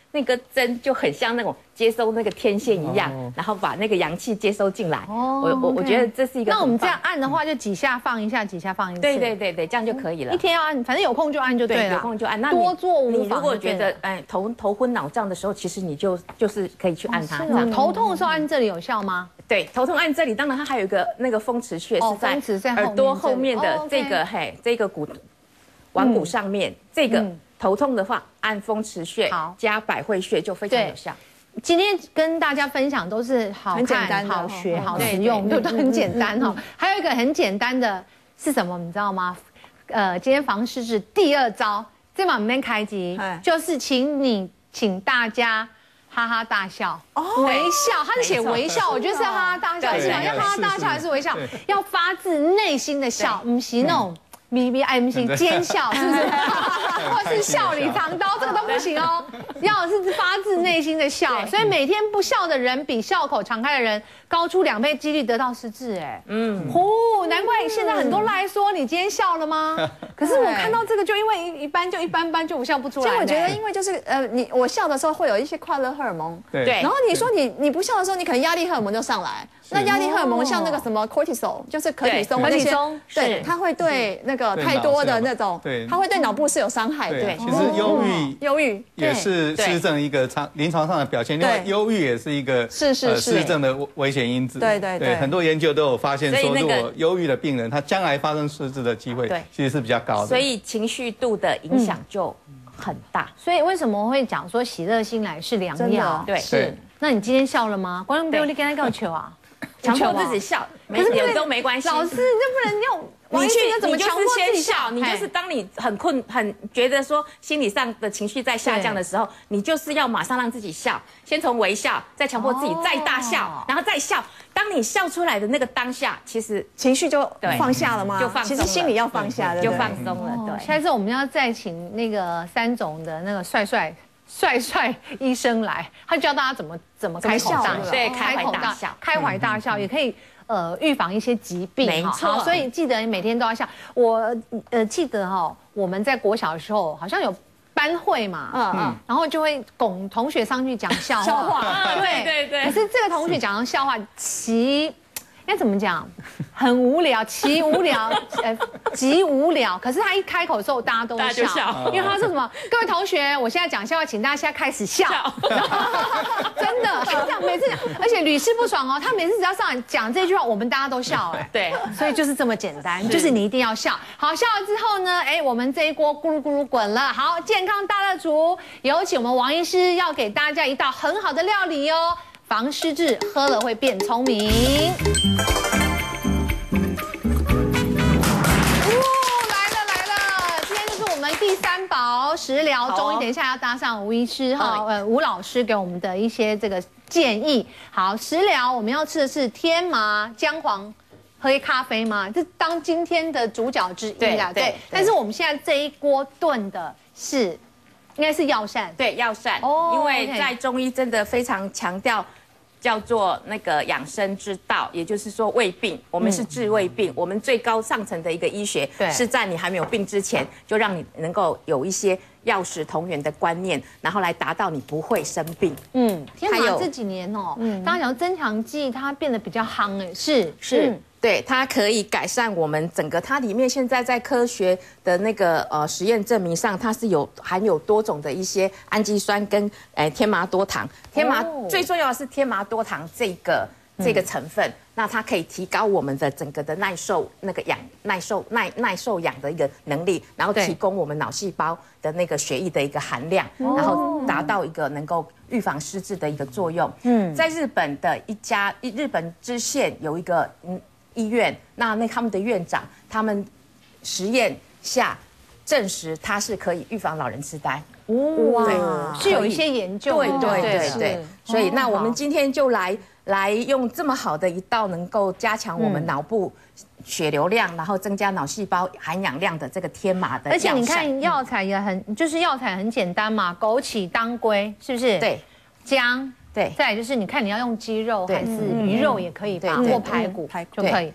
那个针就很像那种接收那个天线一样，然后把那个阳气接收进来。哦，我我我觉得这是一个。 那我们这样按的话，就几下放一下，几下放一次。 对对对对，这样就可以了。 一天要按，反正有空就按就对了。 有空就按。那多做无妨。 你如果觉得哎头头昏脑胀的时候，其实你就就是可以去按它。 头痛的时候按这里有效吗？ 对，头痛按这里，当然它还有一个那个风池穴是在耳朵后面的这个嘿这个骨腕骨上面这个。头痛的话，按风池穴加百会穴就非常有效。 今天跟大家分享都是好看、好学、好实用，对，都很简单哈。还有一个很简单的是什么？你知道吗？呃，今天房事是第二招，这把门开机，就是请你请大家哈哈大笑，微笑。他是写微笑，我觉得是哈哈大笑，是要哈哈大笑还是微笑？要发自内心的笑，不是那种。咪咪爱不行，奸笑是不是？或是笑里藏刀，这个都不行哦。要是发自内心的笑，所以每天不笑的人比笑口常开的人高出两倍几率得到失智。哎，嗯，呼，难怪现在很多赖说你今天笑了吗？可是我看到这个就因为一一般就一般般，就我笑不出来。 所以我觉得，因为就是呃，你我笑的时候会有一些快乐荷尔蒙， 对。 然后你说你你不笑的时候，你可能压力荷尔蒙就上来。那压力荷尔蒙像那个什么 cortisol， 就是可体松， 可体松， 对，它会对那个太多的那种，它会对脑部是有伤害的。 对，其实忧郁， 忧郁也是失智一个常临床上的表现。另外，忧郁也是一个是是失智的危险因子。 对对对， 很多研究都有发现说，如果忧郁的病人，他将来发生失智的机会其实是比较高的。 所以情绪度的影响就很大。 所以为什么会讲说喜乐心来是良药？ 对， 是。那你今天笑了吗？观众朋友，你跟他告球啊？ 强迫自己笑，可是也都没关系。 老师，这不能用。 你去， 怎么强迫自己笑？ 你就是当你很困、很觉得说心理上的情绪在下降的时候，你就是要马上让自己笑，先从微笑，再强迫自己再大笑，然后再笑。当你笑出来的那个当下，其实情绪就放下了吗？ 就放， 其实心里要放下的， 就放松了。对， 下次我们要再请那个三总的那个帅帅。帅帅医生来，他教大家怎么怎么开口大笑， 对，开怀大笑， 开怀大笑也可以呃预防一些疾病， 没错。 所以记得你每天都要笑。我呃记得哈，我们在国小的时候好像有班会嘛，嗯嗯，然后就会拱同学上去讲笑话， 对对对。 可是这个同学讲的笑话其。应该怎么讲？很无聊，奇无聊，呃，极无聊。可是他一开口的时候，大家都笑，笑因为他说什么？各位同学，我现在讲笑话，请大家现在开始笑。真的，他这样每次讲，而且屡试不爽哦。他每次只要上来讲这句话，我们大家都笑，哎， 对， 所以就是这么简单，就是你一定要笑。好，笑了之后呢，哎，我们这一锅咕噜咕噜滚了。好，健康大乐厨，有请我们王医师要给大家一道很好的料理哦。防失智，喝了会变聪明。哦，来了来了！今天就是我们第三宝食疗中医，等一下要搭上吴医师哈，呃，吴老师给我们的一些这个建议。好，食疗我们要吃的是天麻、姜黄、黑咖啡吗？这当今天的主角之一啦。对，但是我们现在这一锅炖的是。应该是药膳， 对药膳，哦，因为在中医真的非常强调叫做那个养生之道，也就是说胃病，我们是治胃病，我们最高上层的一个医学是在你还没有病之前，就让你能够有一些药食同源的观念，然后来达到你不会生病。嗯， 天麻这几年哦，嗯，大家讲增强剂它变得比较夯哎，是是。对，它可以改善我们整个，它里面现在在科学的那个呃实验证明上，它是有含有多种的一些氨基酸跟诶天麻多糖。天麻、哦、最重要的是天麻多糖这个这个成分，嗯、那它可以提高我们的整个的耐受那个氧耐受耐耐受氧的一个能力，然后提供我们脑细胞的那个血液的一个含量，然后达到一个能够预防失智的一个作用。嗯，在日本的一家日本知县有一个嗯。医院，那那他们的院长，他们实验下证实它是可以预防老人痴呆。 哇，是有一些研究， 对对对对。所以那我们今天就来来用这么好的一道能够加强我们脑部血流量，然后增加脑细胞含氧量的这个天麻的。 而且你看药材也很，就是药材很简单嘛，枸杞、当归，是不是？ 对， 姜。对，再来就是你看你要用鸡肉还是鱼肉也可以吧，或排骨就可以。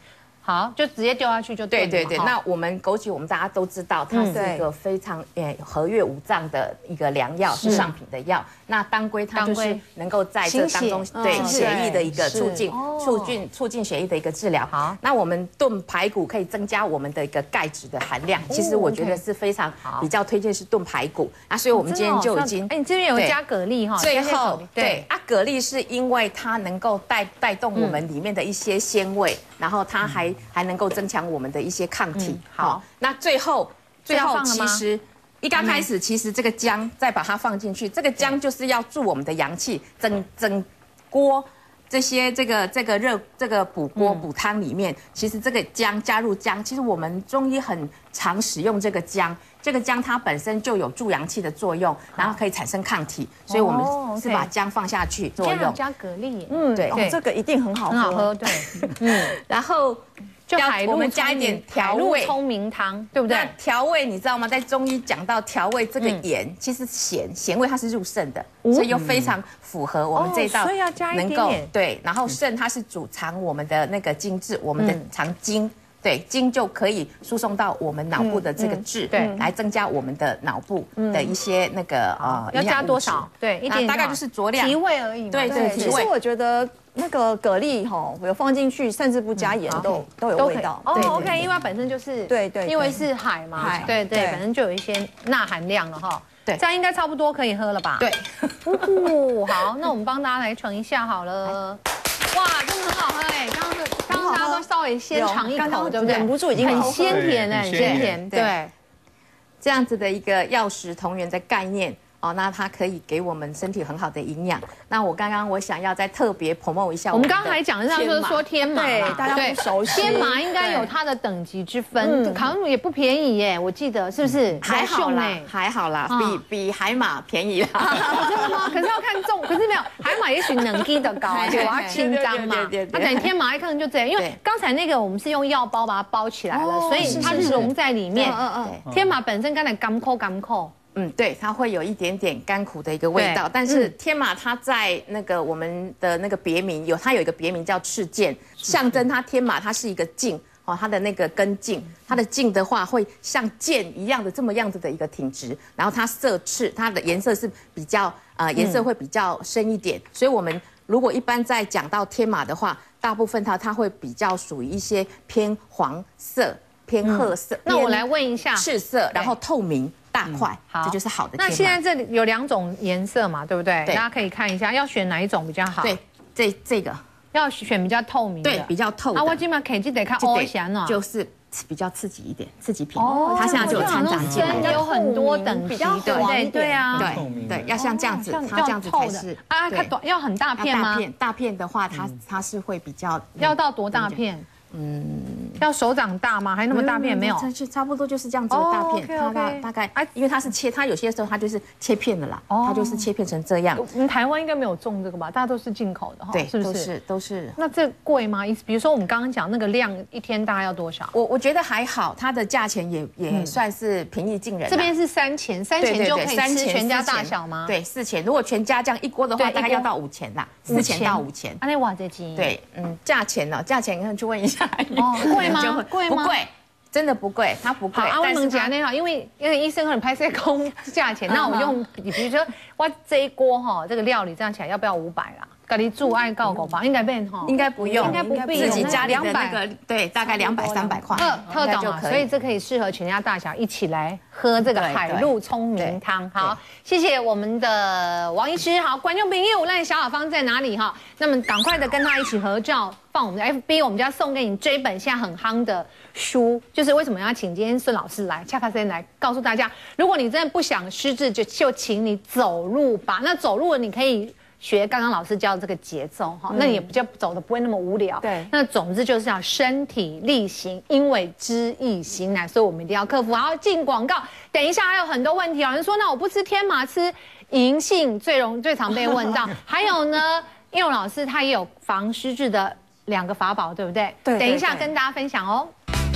好，就直接丢下去就对了。 对对对，那我们枸杞我们大家都知道，它是一个非常诶和悦五脏的一个良药，是上品的药。那当归它就是能够在这当中对血液的一个促进、促进、促进血液的一个治疗。好，那我们炖排骨可以增加我们的一个钙质的含量。其实我觉得是非常比较推荐是炖排骨啊，所以我们今天就已经哎，你这边有加蛤蜊哈， 最后对啊，蛤蜊是因为它能够带带动我们里面的一些鲜味，然后它还还能够增强我们的一些抗体。好，那最后最后其实。一刚开始，其实这个姜再把它放进去，这个姜就是要助我们的阳气，整整锅这些这个这个热这个补锅补汤里面，其实这个姜加入姜，其实我们中医很常使用这个姜，这个姜它本身就有助阳气的作用，然后可以产生抗体，所以我们是把姜放下去作用。 加蛤蜊， 嗯，对，这个一定很好喝， 很好喝，对，嗯， 然后。 就海陆我们加一点调味， 聪明汤，对不对？ 调味你知道吗？在中医讲到调味，这个盐其实咸咸味它是入肾的，所以又非常符合我们这一道， 所以要加一点点。 对，然后肾它是主藏我们的那个精制，我们的藏精。对，精就可以输送到我们脑部的这个质，对，来增加我们的脑部的一些那个呃， 要加多少？对，一点大概就是酌量提味而已。 对对， 其实我觉得那个蛤蜊哈，有放进去，甚至不加盐都都有味道。 哦 ，OK， 因为它本身就是对对， 因为是海嘛，对对，反正就有一些钠含量了哈。对，这样应该差不多可以喝了吧？ 对， 哦，好，那我们帮大家来盛一下好了。哇，真的很好喝哎！刚刚刚刚大家都稍微先尝一口，对不对？ 忍不住已经很鲜甜哎，很鲜甜。对， 这样子的一个药食同源的概念。哦，那它可以给我们身体很好的营养。那我刚刚我想要再特别 promote 一下， 我们刚刚还讲的是说说天麻， 对，大家不熟悉。 天麻应该有它的等级之分，好像也不便宜耶，我记得是不是？ 还好啦，还好啦，比比海马便宜啦。 真的吗？可是要看重，可是没有海马也许能力的高，而且我要清脏嘛。它等于天麻一看就这样，因为刚才那个我们是用药包把它包起来了，所以它是融在里面。嗯嗯。天麻本身刚才甘口甘口。 嗯，对，它会有一点点甘苦的一个味道，但是天麻它在那个我们的那个别名有，它有一个别名叫赤剑，象征它天麻它是一个茎哦，它的那个根茎，它的茎的话会像剑一样的这么样子的一个挺直，然后它色赤，它的颜色是比较呃颜色会比较深一点，所以我们如果一般在讲到天麻的话，大部分它它会比较属于一些偏黄色、偏褐色。 那我来问一下， 赤色，然后透明。大块，好，这就是好的。 那现在这里有两种颜色嘛，对不对？大家可以看一下，要选哪一种比较好？ 对，这这个要选比较透明的， 对，比较透的。 啊，我今晚肯定得看欧翔哦， 就是比较刺激一点，刺激品。哦，它现在就有掺杂进来， 有很多等级，对对啊， 对对，要像这样子，它这样子才是啊，它短要很大片吗？ 大片大片的话，它它是会比较要到多大片？嗯，要手掌大吗？还那么大片没有？ 就差不多就是这样子的大片，它大大概啊，因为它是切，它有些时候它就是切片的啦，它就是切片成这样。 我们台湾应该没有种这个吧？大家都是进口的哈， 对， 是不是？ 都是都是。 那这贵吗？比如说我们刚刚讲那个量，一天大概要多少？ 我我觉得还好，它的价钱也也算是平易近人。 这边是三钱，三钱就可以吃全家大小吗？ 对，四钱。如果全家这样一锅的话，大概要到五钱啦，四钱到五钱。 啊，那哇这鸡。 对，嗯，价钱呢？价钱你看去问一下。 哦。贵吗？贵吗？ 不贵，真的不贵，它不贵。 好，我们讲那好，因为因为医生很拍摄空价钱，那我们用，比如说哇这一锅哈，这个料理这样起来要不要五百啦？咖喱猪爱告狗吧，应该变哈， 应该不用， 应该不必， 自己家里的那个对，大概两百三百块， 特懂啊，所以这可以适合全家大小一起来喝这个海陆聪明汤。好，谢谢我们的王医师。好，观众朋友，那小小芳在哪里哈？那么赶快的跟他一起合照，放我们的 F B， 我们就要送给你这一本现在很夯的书，就是为什么要请今天孙老师来，恰卡森来告诉大家，如果你真的不想失智，就就请你走路吧。那走路你可以学刚刚老师教的这个节奏哈，那你也比较走的不会那么无聊。对，那总之就是要身体力行，因为知易行难，所以我们一定要克服。好，进广告，等一下还有很多问题，有人说那我不吃天麻，吃银杏最容最常被问到。还有呢，应勇老师他也有防失智的两个法宝，对不对？对，等一下跟大家分享哦。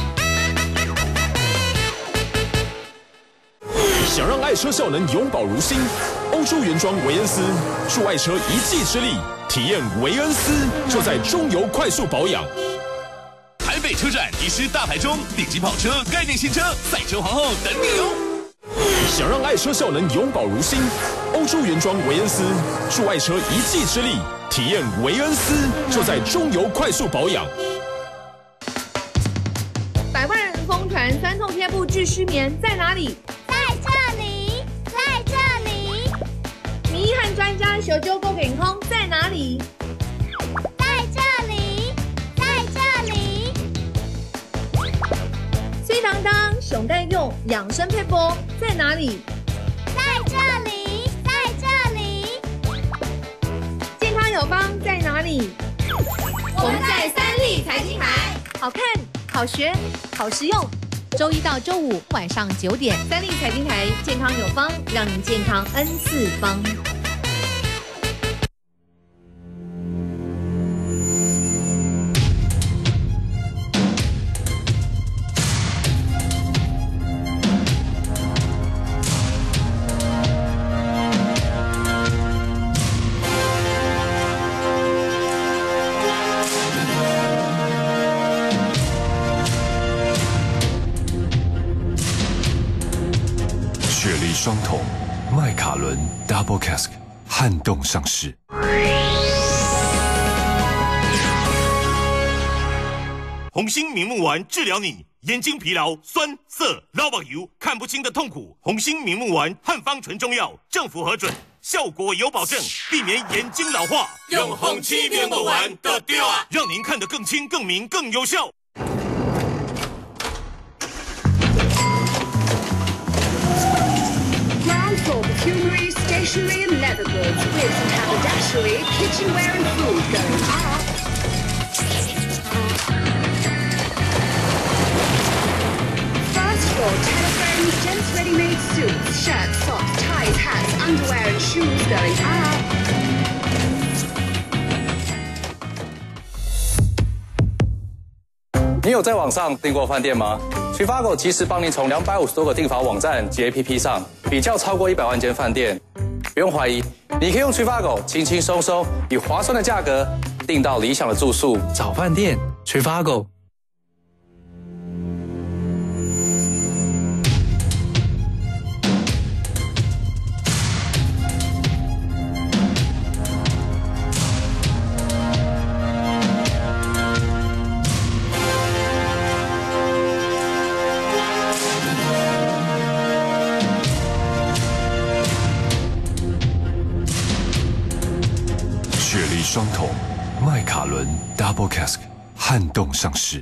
想让爱车效能永葆如新，欧洲原装维恩斯助爱车一技之力，体验维恩斯就在中油快速保养。台北北车站遗失大牌中顶级跑车、概念新车、赛车皇后等你哦！ 想让爱车效能永葆如新，欧洲原装维恩斯助爱车一技之力，体验维恩斯就在中油快速保养。 百万人疯传酸痛贴布治失眠在哪里？ 在这里，在这里。 迷汉专家小揪够健康在哪里？ 在这里，在这里。 水当当熊盖用养生配波在哪里？ 在这里，在这里。 健康有方在哪里？ 我们在三立财经台， 好看、好学、好实用。周一到周五晚上九点，三立财经台健康有方，让您健康 N 四方。 双桶麦卡伦 Double Cask 撼动上市。 红星明目丸治疗你眼睛疲劳、酸涩、老眼油、看不清的痛苦。红星明目丸汉方纯中药，政府核准，效果有保证，避免眼睛老化。用红七明目丸的对啊，让您看得更清、更明、更有效。 For perfumery, stationery, and leather goods with haberdashery, kitchenware, and food going up. First floor, telephones, gents' ready-made suits, shirts, socks, ties, hats, underwear, and shoes going up. 你有在网上订过饭店吗？Trivago 及时帮您从两百五十多个订房网站及 A P P 上比较超过一百万间饭店，不用怀疑，你可以用 Trivago 轻轻松松以划算的价格订到理想的住宿、找饭店。Trivago。 双桶麦卡伦 Double Cask 撼动上市。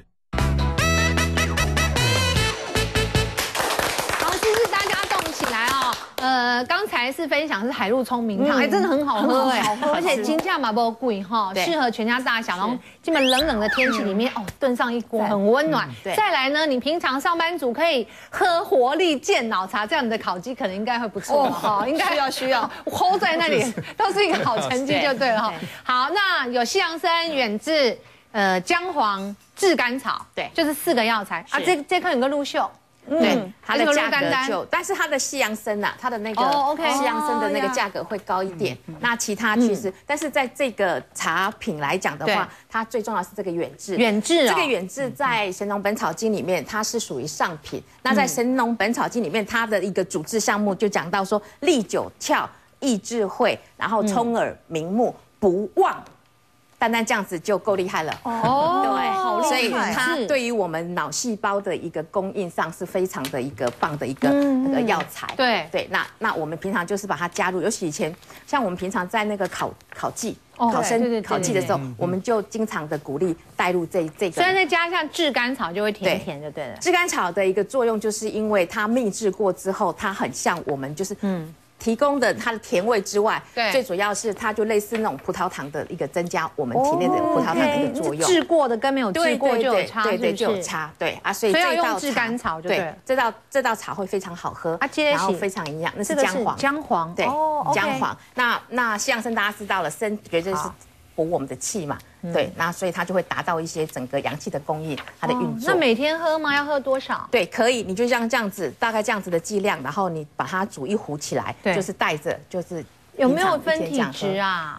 好，是不是大家动起来哦？呃，刚才是分享是海陆聪明汤，哎、嗯，真的很好喝哎，好喝，而且金价嘛不贵哈，适合全家大小。然后基本冷冷的天气里面，哦，炖上一锅很温暖。嗯、再来呢，你平常上班族可以喝活力健脑茶，这样你的烤鸡可能应该会不错哈、哦，应该需要需要 hold 在那里，都是一个好成绩就对了哈。好，那有西洋参、远志、呃姜黄、炙甘草，对，就是四个药材啊。这这颗有个陆秀。 对，它的价格就，但是它的西洋参呐，它的那个西洋参的那个价格会高一点。那其他其实，但是在这个茶品来讲的话，它最重要是这个远志。 远志， 这个远志在《神农本草经》里面，它是属于上品。那在《神农本草经》里面，它的一个主治项目就讲到说，利九窍、益智慧，然后聪耳明目、不忘。单单这样子就够厉害了哦，对，所以它对于我们脑细胞的一个供应上是非常的一个棒的一个那个药材。对对，那那我们平常就是把它加入，尤其以前像我们平常在那个烤烤祭、考生考祭的时候，我们就经常的鼓励带入这这个。 所以再加上炙甘草就会甜甜就对了。 炙甘草的一个作用就是因为它秘制过之后，它很像我们就是嗯。提供的它的甜味之外，对，最主要是它就类似那种葡萄糖的一个增加我们体内的葡萄糖的一个作用。 治过的跟没有治过就有差， 对对就有差，对啊，所以这道炙甘草就对， 这道这道茶会非常好喝，啊，然后非常营养，那是姜黄， 姜黄， 对，姜黄。那那西洋参大家知道了，参绝对是补我们的气嘛，对，那所以它就会达到一些整个阳气的供应，它的运作。 那每天喝吗？要喝多少？ 对，可以，你就像这样子，大概这样子的剂量，然后你把它煮一壶起来，就是带着，就是有没有分体质啊？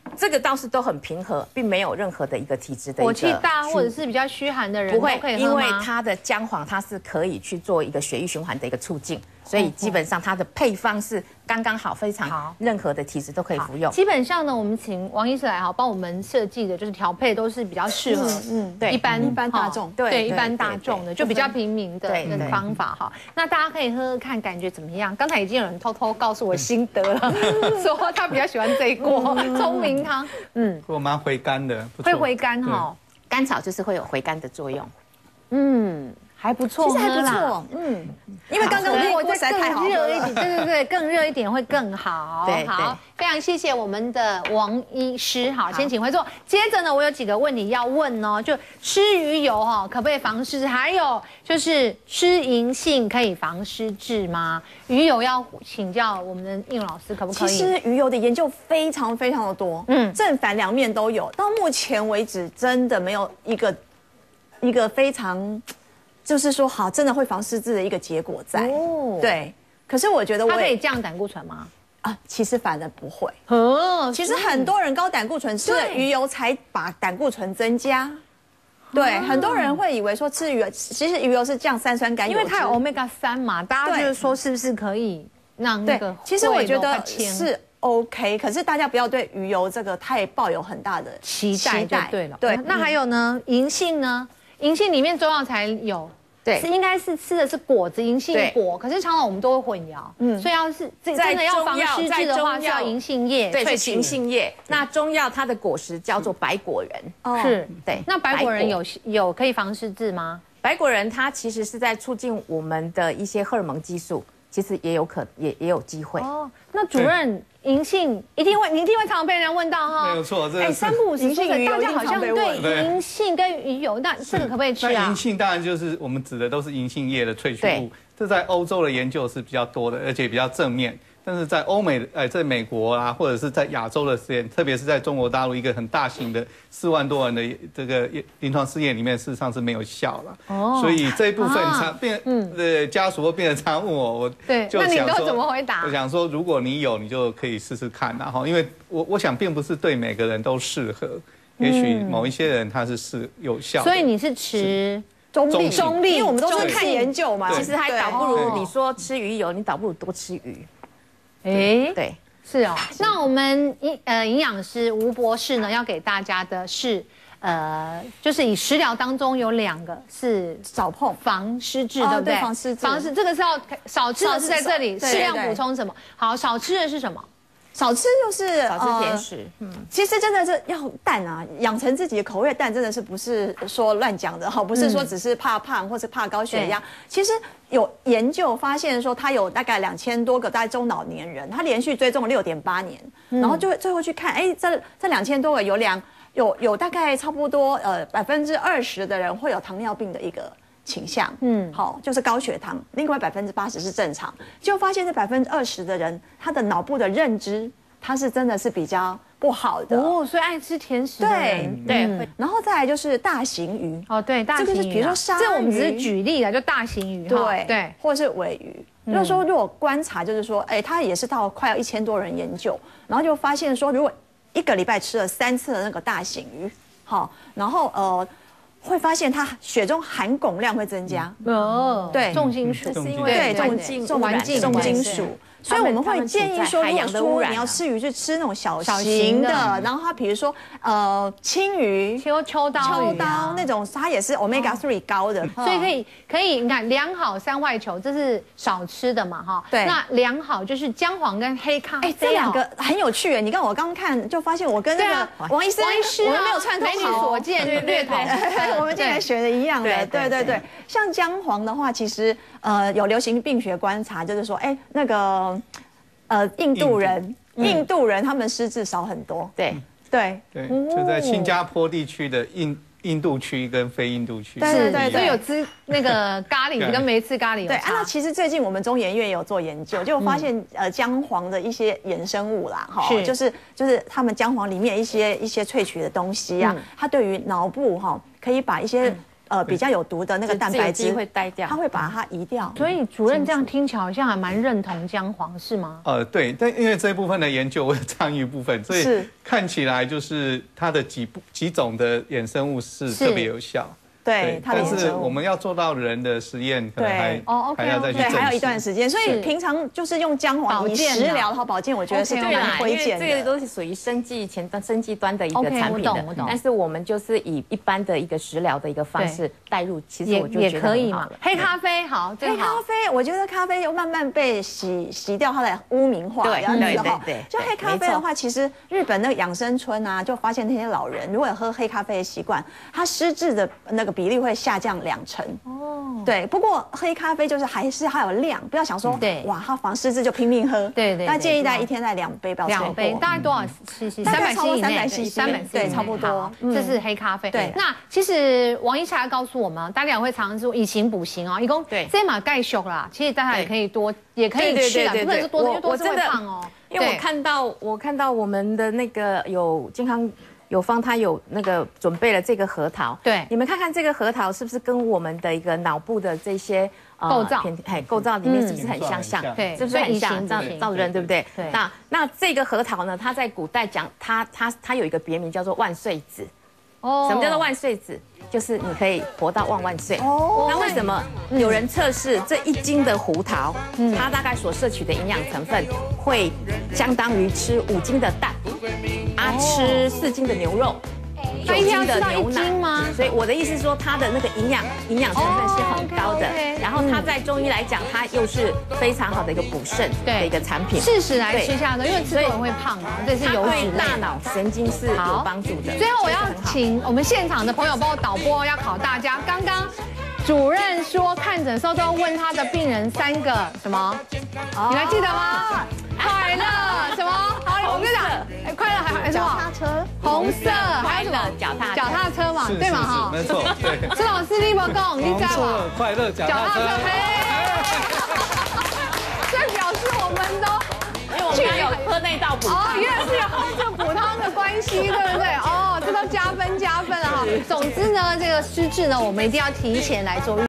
这个倒是都很平和，并没有任何的一个体质的火气大或者是比较虚寒的人不会都可以喝吗？ 因为它的姜黄它是可以去做一个血液循环的一个促进，所以基本上它的配方是刚刚好，非常好，任何的体质都可以服用。 基本上呢，我们请王医师来哈，帮我们设计的就是调配都是比较适合嗯对一般一般大众对一般大众的，就比较平民的对的方法哈。那大家可以喝喝看，感觉怎么样？刚才已经有人偷偷告诉我心得了，说他比较喜欢这一锅聪明汤，嗯， 我蛮回甘的， 会回甘哈， 甘草就是会有回甘的作用， 嗯。还不错， 其实还不错，嗯，因为刚刚那锅实在太好热一点，对对对，更热一点会更好。 对， 好，非常谢谢我们的王医师，好，先请回座。接着呢，我有几个问题要问哦，就吃鱼油哈，可不可以防湿？还有就是吃银杏可以防湿质吗？鱼油要请教我们的应老师，可不可以？ 其实鱼油的研究非常非常的多，嗯，正反两面都有，到目前为止真的没有一个一个非常。就是说，好，真的会防湿质的一个结果在。哦，对。可是我觉得我它可以降胆固醇吗？ 啊，其实反而不会。哦，其实很多人高胆固醇吃了鱼油才把胆固醇增加。对，很多人会以为说吃鱼油，其实鱼油是降三酸甘油， 因为它有 omega 三嘛，大家就是说是不是可以让那个？ 其实我觉得是 OK， 可是大家不要对鱼油这个太抱有很大的期待就对了。 对， 那还有呢，银杏呢？银杏里面中药材有。 对， 是应该是吃的是果子，银杏果，可是常常我们都会混淆，嗯，所以要是真的要防湿质的话，是要银杏叶， 对，是银杏叶。那中药它的果实叫做白果仁， 是， 对。 那白果仁有有可以防湿质吗？ 白果仁它其实是在促进我们的一些荷尔蒙激素，其实也有可也也有机会。 哦，那主任。银杏一定会，你一定会常常被人问到哈。 没有错，这哎，三不五时说的，大家好像对对银杏跟鱼油，那这个可不可以吃啊？ 银杏当然就是我们指的都是银杏叶的萃取物，这在欧洲的研究是比较多的，而且比较正面。但是在欧美，呃，在美国啊，或者是在亚洲的实验，特别是在中国大陆一个很大型的四万多人的这个临床试验里面，事实上是没有效了。哦，所以这一部分常病的家属或病人常问我，我对，那你都怎么回答？ 我想说，如果你有，你就可以试试看，然后因为我我想并不是对每个人都适合，也许某一些人他是是有效。 所以你是持。 中立， 中立， 因为我们都是看研究嘛。 其实还倒不如你说吃鱼油，你倒不如多吃鱼。 哎， 对， 是哦。那我们营呃营养师吴博士呢，要给大家的是呃，就是以食疗当中有两个是少碰防湿质，对不对？ 防湿质， 防湿这个是要少吃的是在这里，适量补充什么？好，少吃的是什么？ 少吃就是少吃甜食， 嗯，其实真的是要蛋啊，养成自己的口味的蛋真的是不是说乱讲的哈，不是说只是怕胖或者怕高血压，其实有研究发现说他有大概两千多个大概中老年人，他连续追踪了六点八年，然后就最后去看，哎，这这两千多个有两有有大概差不多呃百分之二十的人会有糖尿病的一个倾向，嗯，好，就是高血糖，另外百分之八十是正常，就发现这百分之二十的人，他的脑部的认知，他是真的是比较不好的哦，所以爱吃甜食的人， 对对，然后再来就是大型鱼， 哦，对，大型鱼， 这个是比如说鲨鱼， 这我们只是举例了，就大型鱼， 对对， 或者是尾鱼。就是说，如果观察，就是说，哎，他也是到快要一千多人研究，然后就发现说，如果一个礼拜吃了三次的那个大型鱼，好，然后呃。会发现它血中含汞量会增加，哦，对， 重金属， 是因为对重金重环境重金属，所以我们会建议说，如果说你要吃鱼，就吃那种小型的，然后它比如说呃青鱼、 秋秋刀、 秋刀那种，它也是 omega 三 高的， 所以可以可以，你看良好三坏球，这是少吃的嘛，哈， 对， 那良好就是姜黄跟黑咖啡， 哎，这两个很有趣哎，你看我刚看就发现我跟那个王医师， 王医师我们没有串通好， 美女所见略同。 我们竟然学的一样的，对对对。像姜黄的话，其实呃有流行病学观察，就是说，哎，那个呃印度人，印度人他们失智少很多， 对对对，就在新加坡地区的印印度区跟非印度区， 对对对， 所以有吃那个咖喱跟没吃咖喱有差。 对啊，那其实最近我们中研院也有做研究，就发现呃姜黄的一些衍生物啦，哈，就是就是他们姜黄里面一些一些萃取的东西啊，它对于脑部哈可以把一些呃比较有毒的那个蛋白质会带掉， 它会把它移掉。 所以主任这样听起来好像还蛮认同姜黄，是吗？ 呃，对，但因为这一部分的研究我有参与部分，所以看起来就是它的几部几种的衍生物是特别有效。 对， 但是我们要做到人的实验，可能还哦还要再去对，还有一段时间。所以平常就是用姜黄以食疗和保健，我觉得是蛮推荐的。 这个都是属于生技前端、生技端的一个产品的，但是我们就是以一般的一个食疗的一个方式带入，其实我就觉得可以嘛。黑咖啡好， 黑咖啡，我觉得咖啡又慢慢被洗洗掉它的污名化， 对对对对。 就黑咖啡的话，其实日本那个养生村啊，就发现那些老人如果有喝黑咖啡的习惯，他失智的那个比例会下降两成哦，对。不过黑咖啡就是还是还有量，不要想说对哇，他防失智就拼命喝。 对对。 那建议大概一天在两杯，不要超过。 两杯大概多少 C C？ 三百 C C 以内。 三百 C C 对，差不多。 这是黑咖啡。 对。 那其实王医师告诉我们，大家也会常常说以形补形哦，一共对这马盖秀啦。其实大家也可以多，也可以吃啦，不能说多多多是会胖哦。 因为我看到我看到我们的那个有健康。有方他有那个准备了这个核桃， 对， 你们看看这个核桃是不是跟我们的一个脑部的这些构造， 哎，构造里面是不是很相像？ 对， 是不是很像？造造人对不对？ 对。 那那这个核桃呢？它在古代讲，它它它有一个别名叫做万岁子。哦。什么叫做万岁子？就是你可以活到万万岁。哦。那为什么有人测试这一斤的胡桃，它大概所摄取的营养成分会相当于吃五斤的蛋？啊，吃四斤的牛肉， 九斤的牛奶吗？ 所以我的意思是说，它的那个营养营养成分是很高的。然后它在中医来讲，它又是非常好的一个补肾的一个产品。 适时来吃下的，因为吃多人会胖嘛，这是油脂类， 对大脑神经是有帮助的。 最后我要请我们现场的朋友帮我导播，要考大家。刚刚主任说看诊时候都要问他的病人三个什么？你还记得吗？快乐什么？好，我跟你讲，哎，快乐还还有什么？ 脚踏车， 红色，还有什么？ 脚踏脚踏车嘛，对嘛哈？ 没错，对。 孙老师，你不讲，你知道吗？ 快乐脚踏车。 这表示我们都， 因为我们有喝那道补汤。 哦，原来是有喝这补汤的关系，对不对？哦，这都加分加分了哈。总之呢，这个失智呢，我们一定要提前来做。